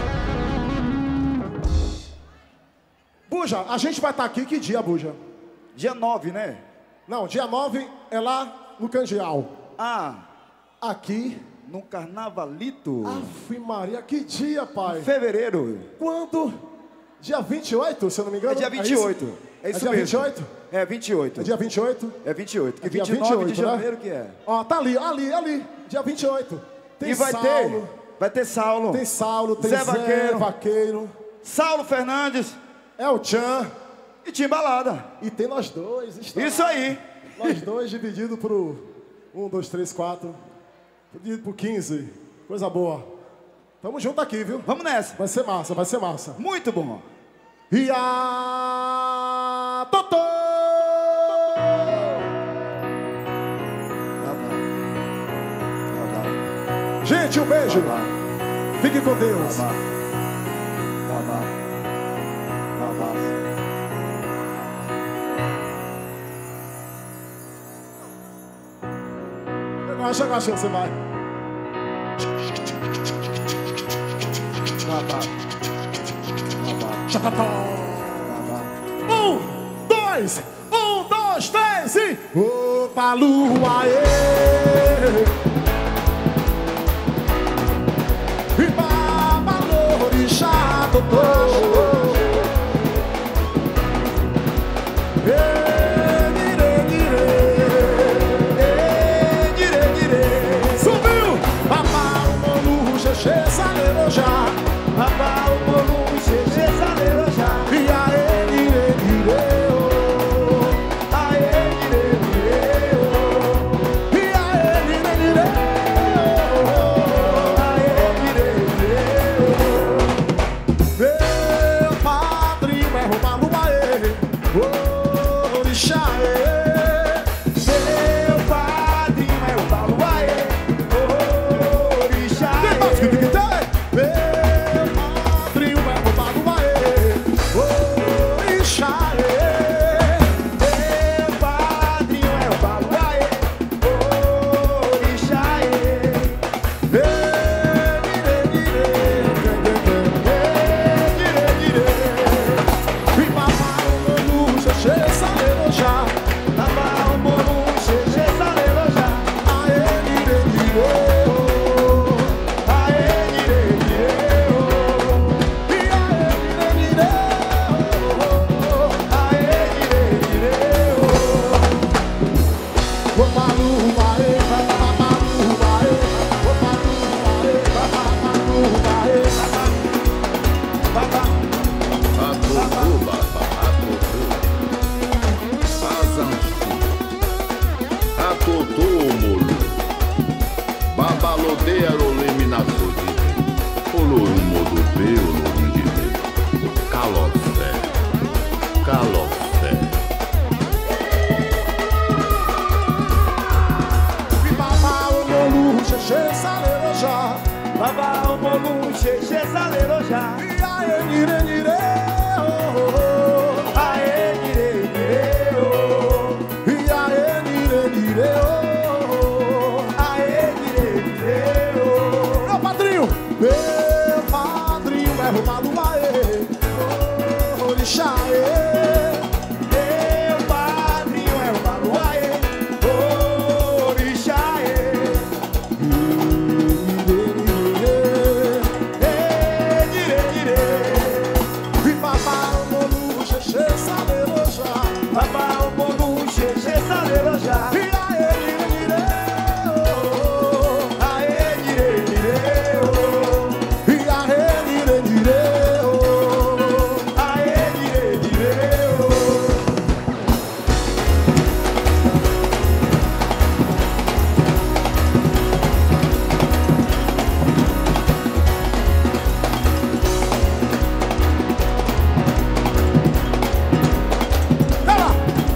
Buja, a gente vai estar aqui que dia, Buja? Dia nove, né? Não, dia nove é lá no Candial. Ah, Aqui. no Carnavalito. Ave Maria, que dia, pai? Fevereiro. Quando? Dia vinte e oito, se eu não me engano? É dia vinte e oito. É isso dia mesmo. vinte e oito? É vinte e oito. É dia vinte e oito? É vinte e oito. Que É dia vinte e nove de vinte e oito, né? janeiro que é. Ó, tá ali, ali, ali. Dia vinte e oito. Tem E vai Saulo, ter, vai ter Saulo. tem Saulo, tem Zé Zé, Vaqueiro. Vaqueiro. Saulo Fernandes É o Tchan. e Timbalada. E tem nós dois. Está Isso aí. Nós dois dividido por um, dois, três, quatro. Dividido por quinze. Coisa boa. Tamo junto aqui, viu? Vamos nessa. Vai ser massa, vai ser massa. Muito bom. E a Totô! Gente, um beijo. Fique com Deus. Agora, agora, você vai. Um, dois, um, dois, três e... Opa, lua, ê! E babalorixá, doutor! Ê, dire, dire, ê, dire, dire. Subiu! Babá, o molu, xexê, salerojá. Babá, o molu, xexê, salerojá. E aê, dire, dire, oh. Aê, dire, dire, oh. E aê, dire, dire, oh. Aê, dire, dire, oh. Meu padrinho é roubado, aê, oh, orixá, aê. Meu padrinho é roubado, aê, oh, orixá, aê. Meu padrinho é roubado, aê, oh, orixá, aê. Meu padrinho é roubado, aê, oh, orixá, aê. Babá, o molu, xexê, salerojá. E aê, nire, nire, oh. Aê, dire, dire, oh. E aê, nire, nire, oh. Aê, dire, dire, oh. Meu padrinho, meu padrinho é roubado, aê, oh, orixá, aê. Meu padrinho é o Baluaê, oh, orixá, aê. Ê, dire, dire. E babá, o molu, xexê, salerojá. Babá, o molu, xexê, salerojá. E aê, nire, nire, oh. Aê, dire, dire, oh. E aê, nire, nire, oh. Aê, dire, dire, oh. Ela,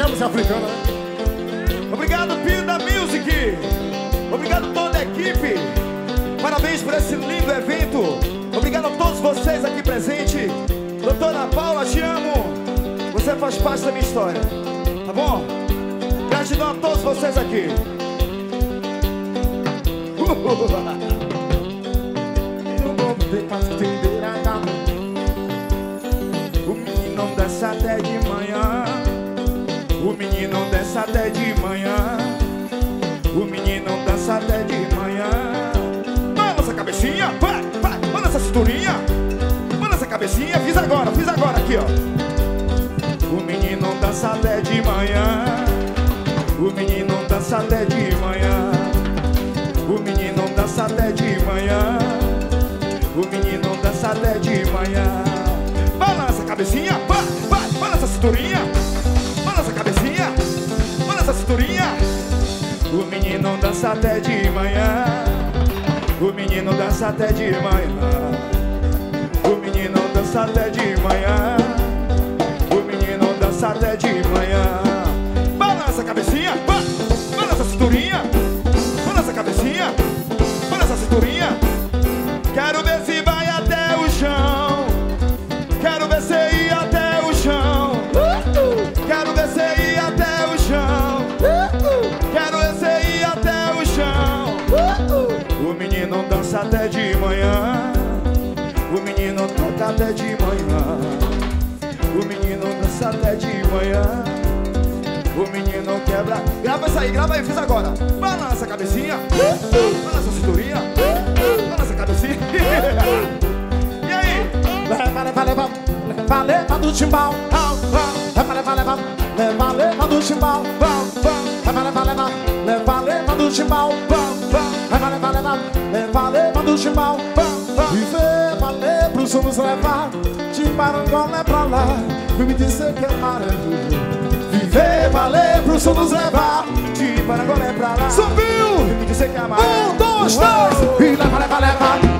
a música africana, né? Obrigado, Pinda Music. Obrigado toda a equipe. Parabéns por esse lindo evento. Obrigado a todos vocês aqui presentes. Doutora Paula, te amo. Você faz parte da minha história, tá bom? Gratidão a todos vocês aqui. O menino dança até de manhã. O menino dança até de manhã. O menino dança até de manhã. Balança a cabecinha, vai, vai, balança a cinturinha. Balança a cabecinha, fiz agora, fiz agora aqui, ó. O menino dança até de manhã. O menino dança até de manhã. O menino dança até de manhã. O menino dança até de manhã. Balança a cabecinha, vai, vai, balança a cinturinha. Balança a cabecinha, balança a cinturinha. O menino dança até de manhã. O menino dança até de manhã. O menino dança até de manhã. O menino dança até de manhã. Balança a cabecinha, vai, balança a cinturinha. Balança a cabecinha, balança a cinturinha. Quero ver se vai até o chão. Quero ver se ir até o chão. Quero ver se ir até o chão. Quero ver se ir até o chão. O menino dança até de manhã. O menino toca até de manhã. O menino dança até de manhã. O menino quebra. Grava isso aí, grava aí, fiz agora. Balança a cabecinha. Balança a cinturinha. Balança a cabecinha. E aí? Leva, leva, leva, leva, leva do timbal. Leva, leva, leva, leva, leva do timbal. Leva, leva, leva, leva, leva do timbal. Leva, leva, leva, leva, leva do timbal. Viver, valer, pros homens levar. De Parangolé pra lá, vem me dizer que é maravilhoso. Viver, valer, pros homens levar. De Parangolé pra lá. Subiu! Vem me dizer que é maravilhoso. Um, dois, três. E leva, leva, leva.